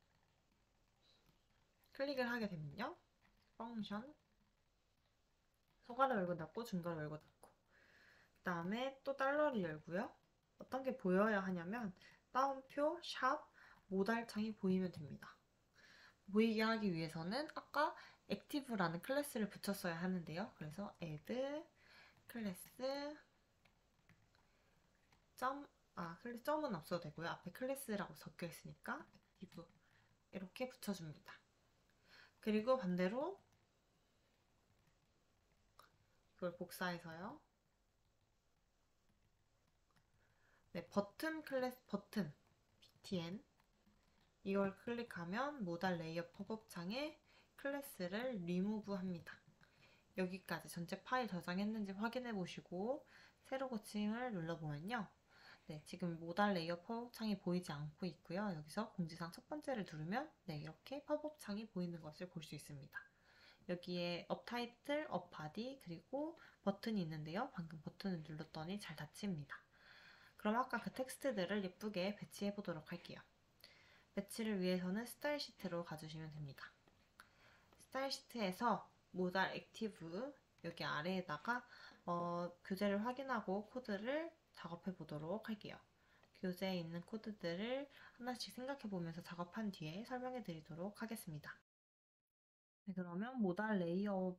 클릭을 하게 되면요. 펑션 소괄호 열고 닫고 중괄호 열고 닫고 그 다음에 또 달러를 열고요. 어떤 게 보여야 하냐면 따옴표 샵 모달창이 보이면 됩니다. 보이게 하기 위해서는 아까 액티브라는 클래스를 붙였어야 하는데요. 그래서 add 클래스 점, 아, 클래스 점은 없어도 되고요. 앞에 클래스라고 적혀 있으니까 액티브 이렇게 붙여줍니다. 그리고 반대로 그걸 복사해서요. 네, 버튼 클래스 버튼 btn 이걸 클릭하면 모달 레이어 팝업 창에 클래스를 리무브 합니다. 여기까지 전체 파일 저장했는지 확인해 보시고 새로 고침을 눌러보면요. 네, 지금 모달 레이어 팝업 창이 보이지 않고 있고요. 여기서 공지사항 첫 번째를 누르면 네, 이렇게 팝업 창이 보이는 것을 볼 수 있습니다. 여기에 업 타이틀, 업 바디, 그리고 버튼이 있는데요. 방금 버튼을 눌렀더니 잘 닫힙니다. 그럼 아까 그 텍스트들을 예쁘게 배치해 보도록 할게요. 배치를 위해서는 스타일 시트로 가주시면 됩니다. 스타일 시트에서 모달 액티브 여기 아래에다가 어, 교재를 확인하고 코드를 작업해 보도록 할게요. 교재에 있는 코드들을 하나씩 생각해 보면서 작업한 뒤에 설명해 드리도록 하겠습니다. 네, 그러면 모달 레이어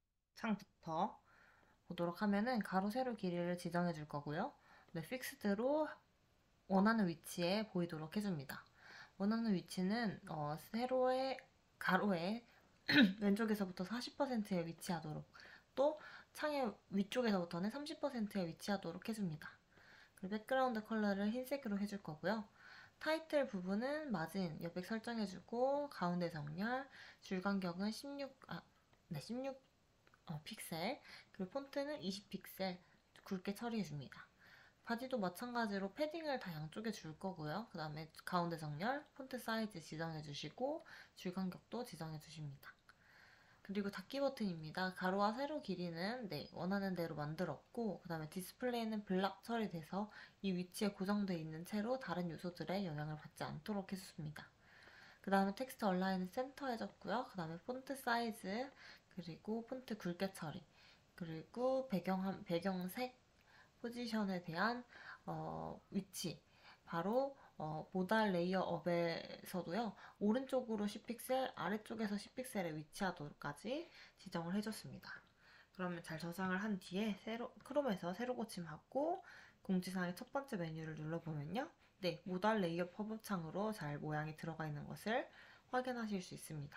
창부터 보도록 하면은 가로 세로 길이를 지정해 줄 거고요. 네, 픽스드로 원하는 위치에 보이도록 해줍니다. 원하는 위치는 어, 세로의 가로의 왼쪽에서부터 사십 퍼센트에 위치하도록 또 창의 위쪽에서부터는 삼십 퍼센트에 위치하도록 해줍니다. 그리고 백그라운드 컬러를 흰색으로 해줄 거고요. 타이틀 부분은 마진 여백 설정해주고 가운데 정렬, 줄 간격은 십육, 아, 네, 십육 어, 픽셀, 그리고 폰트는 이십 픽셀 굵게 처리해줍니다. 바디도 마찬가지로 패딩을 다 양쪽에 줄 거고요. 그 다음에 가운데 정렬, 폰트 사이즈 지정해주시고 줄 간격도 지정해주십니다. 그리고 닫기 버튼입니다. 가로와 세로 길이는 네, 원하는 대로 만들었고 그 다음에 디스플레이는 블락 처리돼서 이 위치에 고정되어 있는 채로 다른 요소들의 영향을 받지 않도록 해줬습니다. 그 다음에 텍스트 얼라인은 센터 해줬고요. 그 다음에 폰트 사이즈 그리고 폰트 굵게 처리 그리고 배경, 배경색 포지션에 대한 어, 위치 바로 어, 모달 레이어 업에서도요 오른쪽으로 십 픽셀 아래쪽에서 십 픽셀에 위치하도록까지 지정을 해줬습니다. 그러면 잘 저장을 한 뒤에 새로, 크롬에서 새로 고침하고 공지사항의 첫 번째 메뉴를 눌러보면요 네, 모달 레이어 팝업 창으로 잘 모양이 들어가 있는 것을 확인하실 수 있습니다.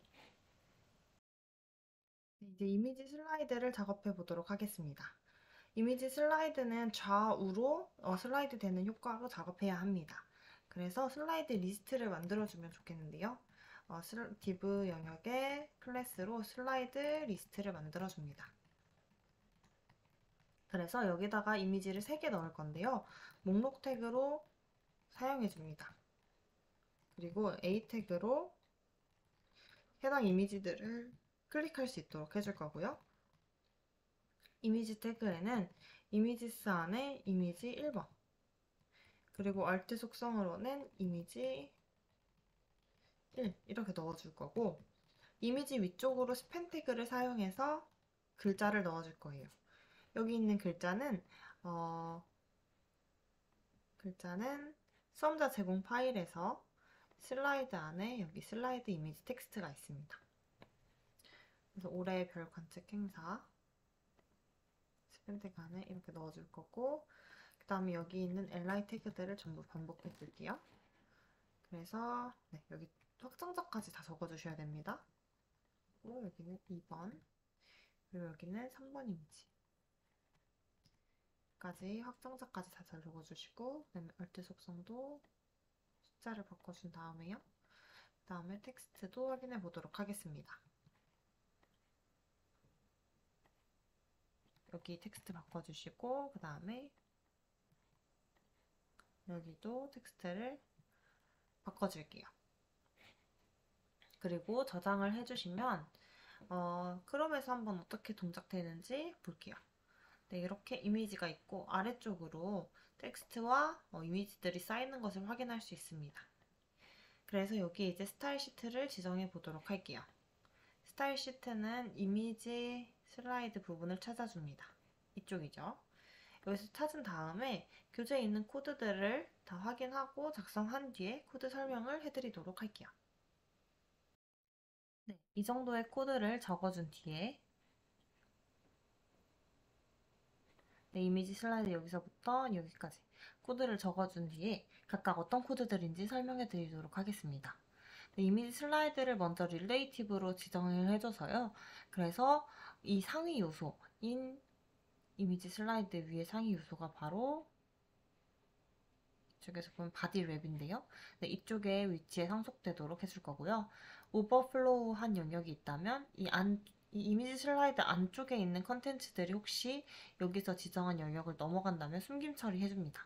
이제 이미지 슬라이드를 작업해 보도록 하겠습니다. 이미지 슬라이드는 좌우로 어, 슬라이드 되는 효과로 작업해야 합니다. 그래서 슬라이드 리스트를 만들어주면 좋겠는데요. 어, div 영역의 클래스로 슬라이드 리스트를 만들어줍니다. 그래서 여기다가 이미지를 세 개 넣을 건데요. 목록 태그로 사용해줍니다. 그리고 A 태그로 해당 이미지들을 클릭할 수 있도록 해줄 거고요. 이미지 태그에는 이미지스 안에 이미지 일 번 그리고 알트 속성으로는 이미지 일 이렇게 넣어줄 거고 이미지 위쪽으로 스팸 태그를 사용해서 글자를 넣어줄 거예요. 여기 있는 글자는 어, 글자는 수험자 제공 파일에서 슬라이드 안에 여기 슬라이드 이미지 텍스트가 있습니다. 그래서 올해의 별 관측 행사 스팸 태그 안에 이렇게 넣어줄 거고 그 다음에 여기 있는 엘아이 태그들을 전부 반복해 줄게요. 그래서 네, 여기 확정자까지 다 적어주셔야 됩니다. 그리고 여기는 이 번 그리고 여기는 삼 번 이미지 까지 확정자까지 다 잘 적어주시고 그 다음에 얼트 속성도 숫자를 바꿔준 다음에요. 그 다음에 텍스트도 확인해 보도록 하겠습니다. 여기 텍스트 바꿔주시고 그 다음에 여기도 텍스트를 바꿔줄게요. 그리고 저장을 해주시면 어, 크롬에서 한번 어떻게 동작되는지 볼게요. 네, 이렇게 이미지가 있고 아래쪽으로 텍스트와 어, 이미지들이 쌓이는 것을 확인할 수 있습니다. 그래서 여기 이제 스타일 시트를 지정해 보도록 할게요. 스타일 시트는 이미지 슬라이드 부분을 찾아줍니다. 이쪽이죠. 여기서 찾은 다음에 교재에 있는 코드들을 다 확인하고 작성한 뒤에 코드 설명을 해드리도록 할게요. 네, 이 정도의 코드를 적어준 뒤에 네, 이미지 슬라이드 여기서부터 여기까지 코드를 적어준 뒤에 각각 어떤 코드들인지 설명해 드리도록 하겠습니다. 네, 이미지 슬라이드를 먼저 릴레이티브로 지정을 해줘서요. 그래서 이 상위 요소인 이미지 슬라이드 위에 상위 요소가 바로 이쪽에서 보면 바디 랩인데요. 네, 이쪽에 위치에 상속되도록 해줄 거고요. 오버플로우한 영역이 있다면 이 안, 이 이미지 슬라이드 안쪽에 있는 컨텐츠들이 혹시 여기서 지정한 영역을 넘어간다면 숨김 처리해줍니다.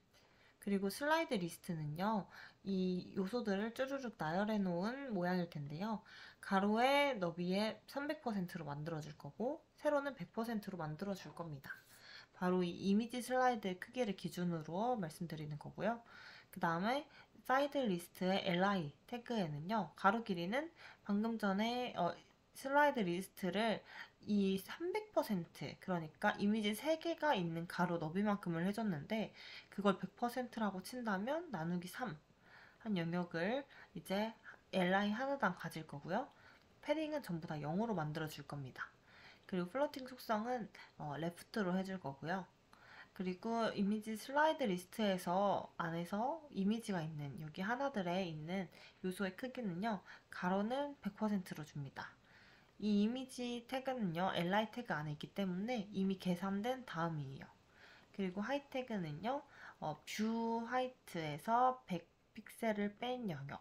그리고 슬라이드 리스트는요, 이 요소들을 쭈루룩 나열해 놓은 모양일 텐데요. 가로의 너비에 삼백 퍼센트로 만들어 줄 거고, 세로는 백 퍼센트로 만들어 줄 겁니다. 바로 이 이미지 슬라이드 크기를 기준으로 말씀드리는 거고요. 그 다음에 사이드 리스트의 엘아이 태그에는요, 가로 길이는 방금 전에 어, 슬라이드 리스트를 이 삼백 퍼센트, 그러니까 이미지 세 개가 있는 가로 너비만큼을 해줬는데 그걸 백 퍼센트라고 친다면 나누기 삼 한 영역을 이제 엘아이 하나당 가질 거고요. 패딩은 전부 다 영으로 만들어 줄 겁니다. 그리고 플로팅 속성은 어, 레프트로 해줄 거고요. 그리고 이미지 슬라이드 리스트에서 안에서 이미지가 있는 여기 하나들에 있는 요소의 크기는요. 가로는 백 퍼센트로 줍니다. 이 이미지 태그는요. 엘아이 태그 안에 있기 때문에 이미 계산된 다음이에요. 그리고 하이 태그는요. 어, 뷰 하이트에서 백 픽셀을 뺀 영역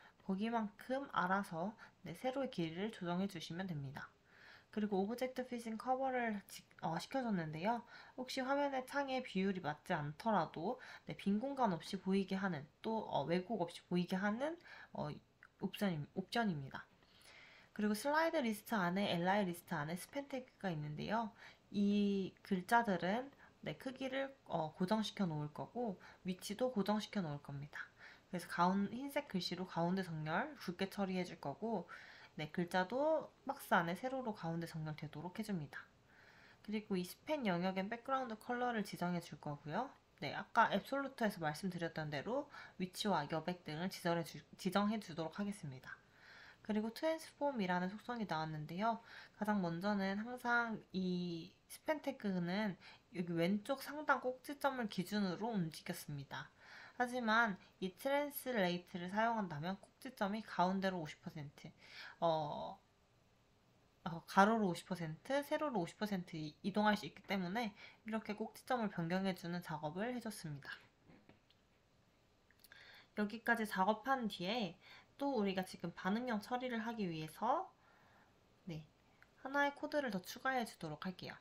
거기만큼 알아서 네, 세로의 길이를 조정해 주시면 됩니다. 그리고 오브젝트 피싱 커버를 지, 어, 시켜줬는데요. 혹시 화면의 창의 비율이 맞지 않더라도 네, 빈 공간 없이 보이게 하는 또 어, 왜곡 없이 보이게 하는 어, 옵션, 옵션입니다. 그리고 슬라이드 리스트 안에 엘아이 리스트 안에 스팬 태그가 있는데요. 이 글자들은 네, 크기를 어, 고정시켜 놓을 거고 위치도 고정시켜 놓을 겁니다. 그래서 가운, 흰색 글씨로 가운데 정렬 굵게 처리해 줄 거고 네, 글자도 박스 안에 세로로 가운데 정렬되도록 해줍니다. 그리고 이 스팬 영역엔 백그라운드 컬러를 지정해 줄 거고요. 네, 아까 앱솔루트에서 말씀드렸던 대로 위치와 여백 등을 지정해, 주, 지정해 주도록 하겠습니다. 그리고 트랜스폼이라는 속성이 나왔는데요. 가장 먼저는 항상 이 스팬 태그는 여기 왼쪽 상단 꼭지점을 기준으로 움직였습니다. 하지만 이 트랜스레이트를 사용한다면 꼭지점이 가운데로 오십 퍼센트, 어, 어, 가로로 오십 퍼센트, 세로로 오십 퍼센트 이동할 수 있기 때문에 이렇게 꼭지점을 변경해주는 작업을 해줬습니다. 여기까지 작업한 뒤에 또 우리가 지금 반응형 처리를 하기 위해서 네, 하나의 코드를 더 추가해 주도록 할게요.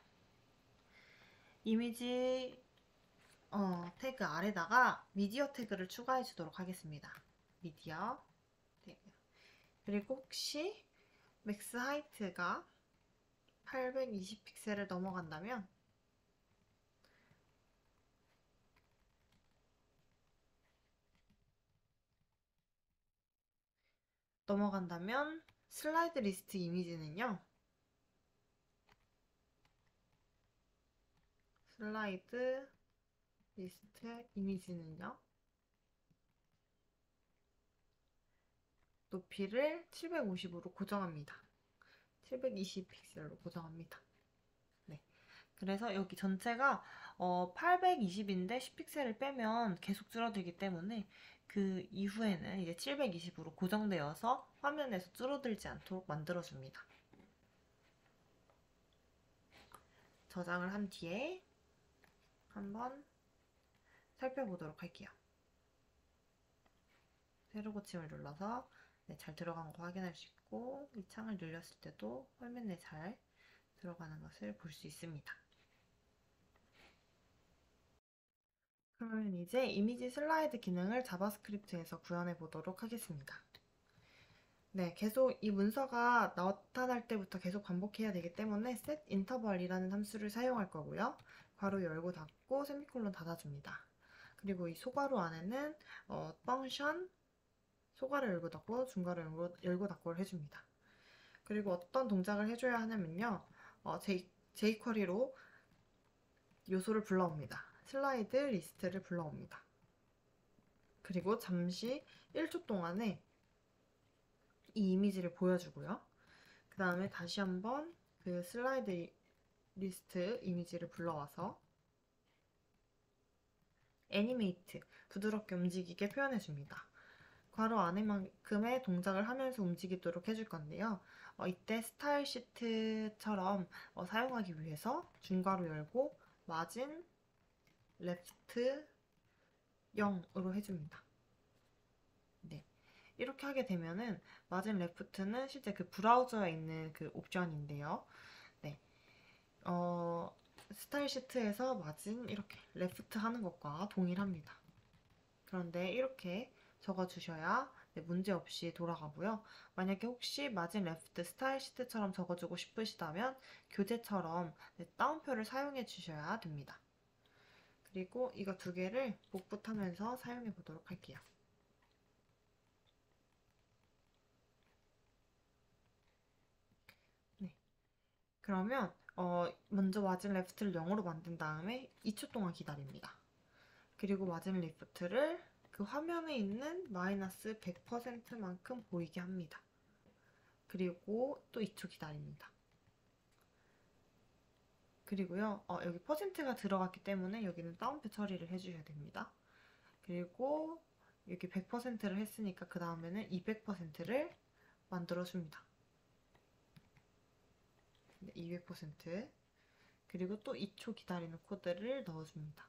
이미지 어, 태그 아래다가 미디어 태그를 추가해 주도록 하겠습니다. 미디어 태그. 그리고 혹시 맥스 하이트가 팔백이십 픽셀을 넘어간다면 넘어간다면 슬라이드 리스트 이미지는요. 슬라이드 리스트 이미지는요. 높이를 칠백오십으로 고정합니다. 칠백이십 픽셀로 고정합니다. 네. 그래서 여기 전체가 어, 팔백이십인데 십 픽셀을 빼면 계속 줄어들기 때문에 그 이후에는 이제 칠백이십으로 고정되어서 화면에서 줄어들지 않도록 만들어줍니다. 저장을 한 뒤에 한번 살펴보도록 할게요. 세로 고침을 눌러서 네, 잘 들어간 거 확인할 수 있고 이 창을 늘렸을 때도 화면에 잘 들어가는 것을 볼 수 있습니다. 그러면 이제 이미지 슬라이드 기능을 자바스크립트에서 구현해 보도록 하겠습니다. 네, 계속 이 문서가 나타날 때부터 계속 반복해야 되기 때문에 set interval이라는 함수를 사용할 거고요. 괄호 열고 닫고 세미콜론 닫아줍니다. 그리고 이 소괄호 안에는 어, function 소괄호 열고 닫고 중괄호 열고, 열고 닫고를 해줍니다. 그리고 어떤 동작을 해줘야 하냐면요. 어, J, jQuery로 요소를 불러옵니다. 슬라이드 리스트를 불러옵니다. 그리고 잠시 일 초 동안에 이 이미지를 보여주고요. 그 다음에 다시 한번 그 슬라이드 리스트 이미지를 불러와서 애니메이트, 부드럽게 움직이게 표현해줍니다. 괄호 안에만큼의 동작을 하면서 움직이도록 해줄 건데요. 어, 이때 스타일 시트처럼 어, 사용하기 위해서 중괄호 열고 마진 레프트 영으로 해줍니다. 네. 이렇게 하게 되면은 마진 레프트는 실제 그 브라우저에 있는 그 옵션인데요. 네. 어, 스타일 시트에서 마진 이렇게 레프트 하는 것과 동일합니다. 그런데 이렇게 적어주셔야 네, 문제없이 돌아가고요. 만약에 혹시 마진 레프트 스타일 시트처럼 적어주고 싶으시다면 교재처럼 네, 따옴표를 사용해 주셔야 됩니다. 그리고 이거 두 개를 복붙하면서 사용해 보도록 할게요. 네. 그러면 어, 먼저 마진 레프트를 영으로 만든 다음에 이 초 동안 기다립니다. 그리고 마진 레프트를 그 화면에 있는 마이너스 백 퍼센트만큼 보이게 합니다. 그리고 또 이 초 기다립니다. 그리고요, 어, 여기 퍼센트가 들어갔기 때문에 여기는 따옴표 처리를 해주셔야 됩니다. 그리고 여기 백 퍼센트를 했으니까 그 다음에는 이백 퍼센트를 만들어줍니다. 네, 이백 퍼센트. 그리고 또 이 초 기다리는 코드를 넣어줍니다.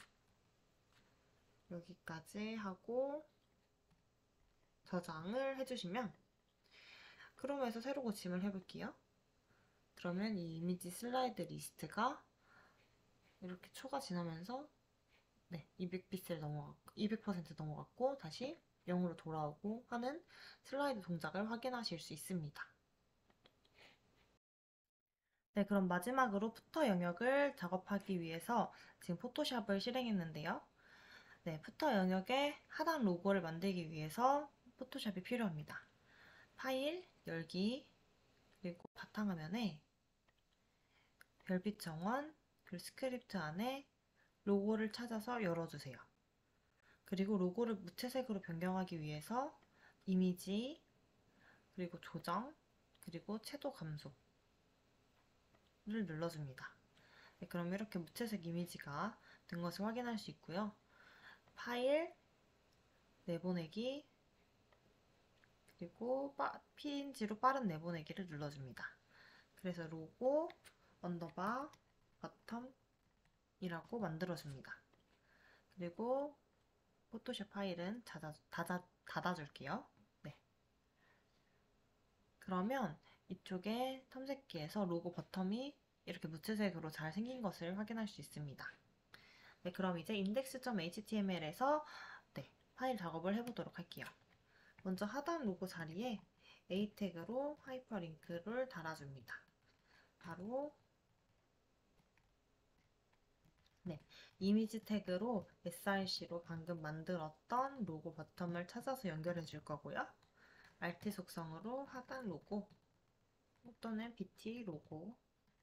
여기까지 하고 저장을 해주시면 크롬에서 새로 고침을 해볼게요. 그러면 이 이미지 슬라이드 리스트가 이렇게 초가 지나면서 네, 이백 픽셀 넘어갔고 이백 퍼센트 넘어갔고 다시 영으로 돌아오고 하는 슬라이드 동작을 확인하실 수 있습니다. 네, 그럼 마지막으로 푸터 영역을 작업하기 위해서 지금 포토샵을 실행했는데요. 네, 푸터 영역에 하단 로고를 만들기 위해서 포토샵이 필요합니다. 파일, 열기, 그리고 바탕화면에 별빛 정원, 그리고 스크립트 안에 로고를 찾아서 열어주세요. 그리고 로고를 무채색으로 변경하기 위해서 이미지, 그리고 조정, 그리고 채도 감소를 눌러줍니다. 네, 그럼 이렇게 무채색 이미지가 된 것을 확인할 수 있고요. 파일, 내보내기, 그리고 피엔지로 빠른 내보내기를 눌러줍니다. 그래서 로고 언더바 바텀이라고 만들어줍니다. 그리고 포토샵 파일은 닫아, 닫아, 닫아줄게요. 네. 그러면 이쪽에 탐색기에서 로고 버텀이 이렇게 무채색으로 잘 생긴 것을 확인할 수 있습니다. 네, 그럼 이제 index.html에서 네, 파일 작업을 해보도록 할게요. 먼저 하단 로고 자리에 A 태그로 하이퍼링크를 달아줍니다. 바로 네, 이미지 태그로 에스알씨로 방금 만들었던 로고 버텀을 찾아서 연결해 줄 거고요. 알트 속성으로 하단 로고 또는 비티 로고라고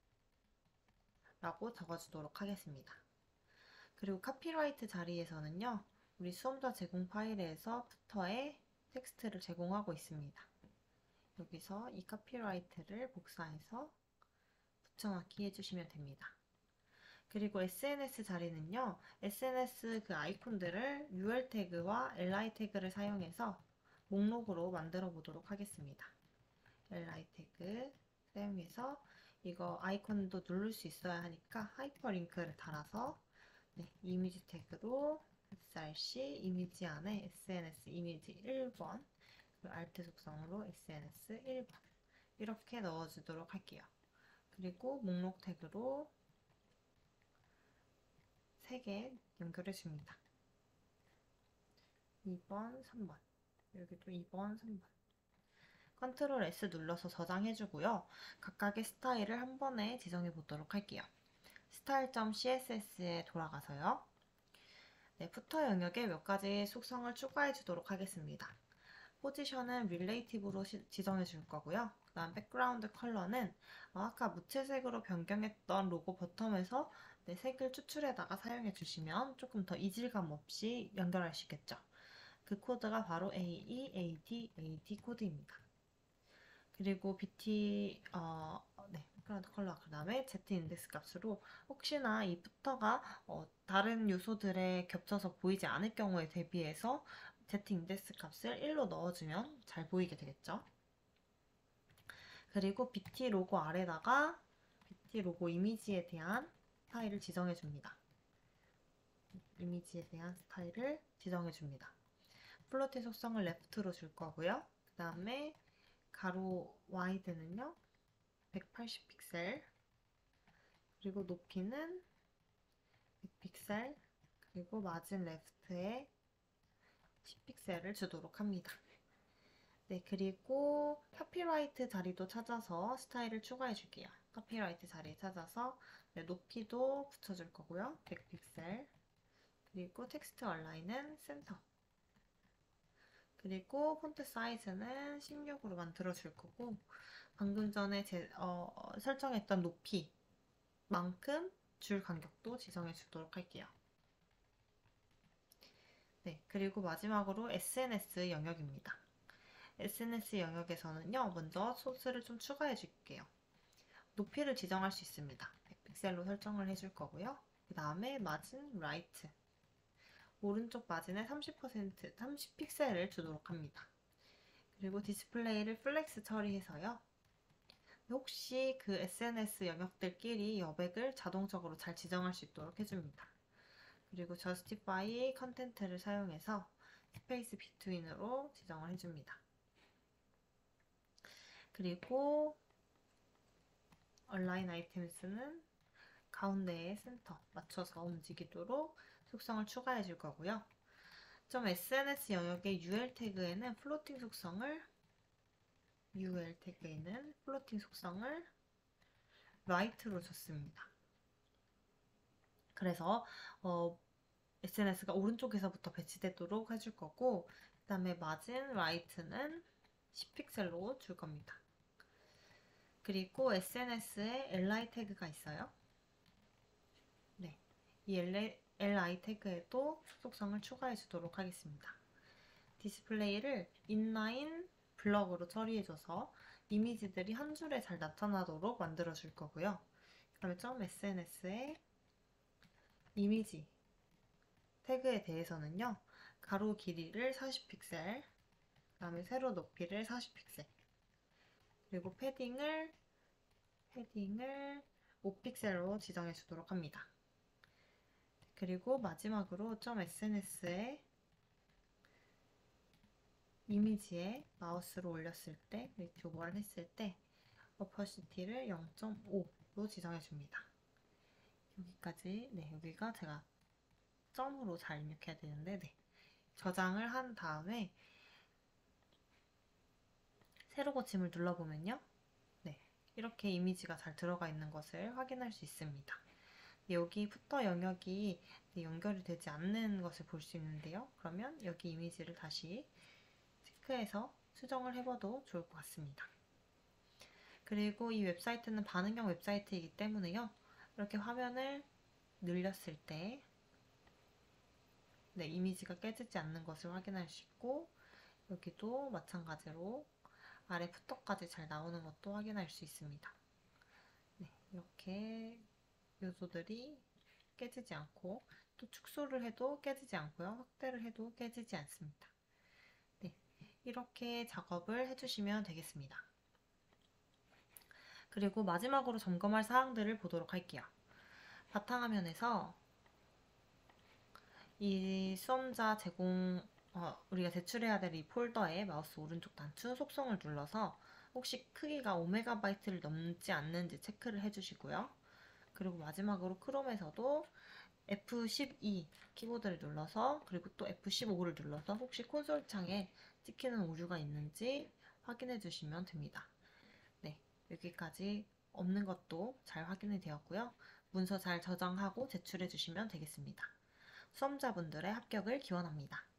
적어주도록 하겠습니다. 그리고 카피라이트 자리에서는요, 우리 수험자 제공 파일에서 푸터에 텍스트를 제공하고 있습니다. 여기서 이 카피라이트를 복사해서 붙여넣기 해주시면 됩니다. 그리고 에스엔에스 자리는요, 에스엔에스 그 아이콘들을 유알 태그와 엘아이 태그를 사용해서 목록으로 만들어 보도록 하겠습니다. 엘아이 태그 사용해서 이거 아이콘도 누를 수 있어야 하니까 하이퍼링크를 달아서 네, 이미지 태그로 에스알씨 이미지 안에 에스엔에스 이미지 일 번 그리고 알트 속성으로 에스엔에스 일 번 이렇게 넣어주도록 할게요. 그리고 목록 태그로 세 개 연결해줍니다. 이 번, 삼 번 여기도 이 번, 삼 번 컨트롤 에스 눌러서 저장해주고요. 각각의 스타일을 한 번에 지정해 보도록 할게요. 스타일.씨에스에스에 돌아가서요. 네, 푸터 영역에 몇 가지 속성을 추가해 주도록 하겠습니다. 포지션은 릴레이티브로 지정해 줄 거고요. 그 다음 백그라운드 컬러는 아까 무채색으로 변경했던 로고 버텀에서 네, 색을 추출해다가 사용해 주시면 조금 더 이질감 없이 연결할 수 있겠죠. 그 코드가 바로 에이이, 에이디, 에이디 코드입니다. 그리고 비티, 어, 네, 백그라운드 컬러, 그 다음에 Z 인덱스 값으로 혹시나 이 푸터가 어, 다른 요소들에 겹쳐서 보이지 않을 경우에 대비해서 Z 인덱스 값을 일로 넣어주면 잘 보이게 되겠죠. 그리고 비티 로고 아래다가 비티 로고 이미지에 대한 스타일을 지정해 줍니다. 이미지에 대한 스타일을 지정해 줍니다. 플로팅 속성을 레프트로 줄 거고요. 그 다음에 가로 와이드는요 백팔십 픽셀, 그리고 높이는 백 픽셀, 그리고 마진 레프트에 십 픽셀을 주도록 합니다. 네, 그리고 카피라이트 자리도 찾아서 스타일을 추가해 줄게요. 카피라이트 자리 찾아서 네, 높이도 붙여줄 거고요. 백 픽셀, 그리고 텍스트 얼라인은 센터, 그리고 폰트 사이즈는 십육으로 만들어 줄 거고, 방금 전에 제, 어, 설정했던 높이만큼 줄 간격도 지정해 주도록 할게요. 네, 그리고 마지막으로 에스엔에스 영역입니다. 에스엔에스 영역에서는요, 먼저 소스를 좀 추가해 줄게요. 높이를 지정할 수 있습니다. 백 픽셀로 설정을 해줄 거고요. 그 다음에 마진 라이트, 오른쪽 마진에 삼십 퍼센트, 삼십 픽셀을 주도록 합니다. 그리고 디스플레이를 플렉스 처리해서요. 혹시 그 에스엔에스 영역들끼리 여백을 자동적으로 잘 지정할 수 있도록 해줍니다. 그리고 justify 컨텐트를 사용해서 스페이스 비트윈으로 지정을 해줍니다. 그리고 align items는 가운데에 센터 맞춰서 움직이도록 속성을 추가해 줄 거고요. .에스엔에스 영역의 유엘 태그에는 플로팅 속성을 유엘 태그에는 플로팅 속성을 right로 줬습니다. 그래서 어, 에스엔에스가 오른쪽에서부터 배치되도록 해줄 거고, 그 다음에 마진 right는 십 픽셀로 줄 겁니다. 그리고 에스엔에스에 엘아이 태그가 있어요. 네, 이 엘아이 태그에도 속성을 추가해 주도록 하겠습니다. 디스플레이를 인라인 블럭으로 처리해줘서 이미지들이 한 줄에 잘 나타나도록 만들어 줄 거고요. 그 다음에 .에스엔에스에 이미지 태그에 대해서는요, 가로 길이를 사십 픽셀, 그 다음에 세로 높이를 사십 픽셀, 그리고 패딩을 패딩을 오 픽셀로 지정해 주도록 합니다. 그리고 마지막으로 .에스엔에스에 이미지에 마우스로 올렸을 때, 웨이트 오버를 했을 때 어퍼시티를 영 점 오로 지정해 줍니다. 여기까지, 네, 여기가 제가 점으로 잘 입력해야 되는데, 네, 저장을 한 다음에 세로 고침을 눌러보면요, 네, 이렇게 이미지가 잘 들어가 있는 것을 확인할 수 있습니다. 여기 푸터 영역이 연결이 되지 않는 것을 볼 수 있는데요. 그러면 여기 이미지를 다시 체크해서 수정을 해봐도 좋을 것 같습니다. 그리고 이 웹사이트는 반응형 웹사이트이기 때문에요, 이렇게 화면을 늘렸을 때 네, 이미지가 깨지지 않는 것을 확인할 수 있고, 여기도 마찬가지로 아래 푸터까지 잘 나오는 것도 확인할 수 있습니다. 네, 이렇게 요소들이 깨지지 않고, 또 축소를 해도 깨지지 않고요, 확대를 해도 깨지지 않습니다. 네, 이렇게 작업을 해주시면 되겠습니다. 그리고 마지막으로 점검할 사항들을 보도록 할게요. 바탕화면에서 이 수험자 제공, 어, 우리가 제출해야 될 이 폴더에 마우스 오른쪽 단추 속성을 눌러서 혹시 크기가 오 메가바이트를 넘지 않는지 체크를 해주시고요. 그리고 마지막으로 크롬에서도 에프 십이 키보드를 눌러서, 그리고 또 에프 십오를 눌러서 혹시 콘솔 창에 찍히는 오류가 있는지 확인해 주시면 됩니다. 네, 여기까지 없는 것도 잘 확인이 되었고요. 문서 잘 저장하고 제출해 주시면 되겠습니다. 수험자분들의 합격을 기원합니다.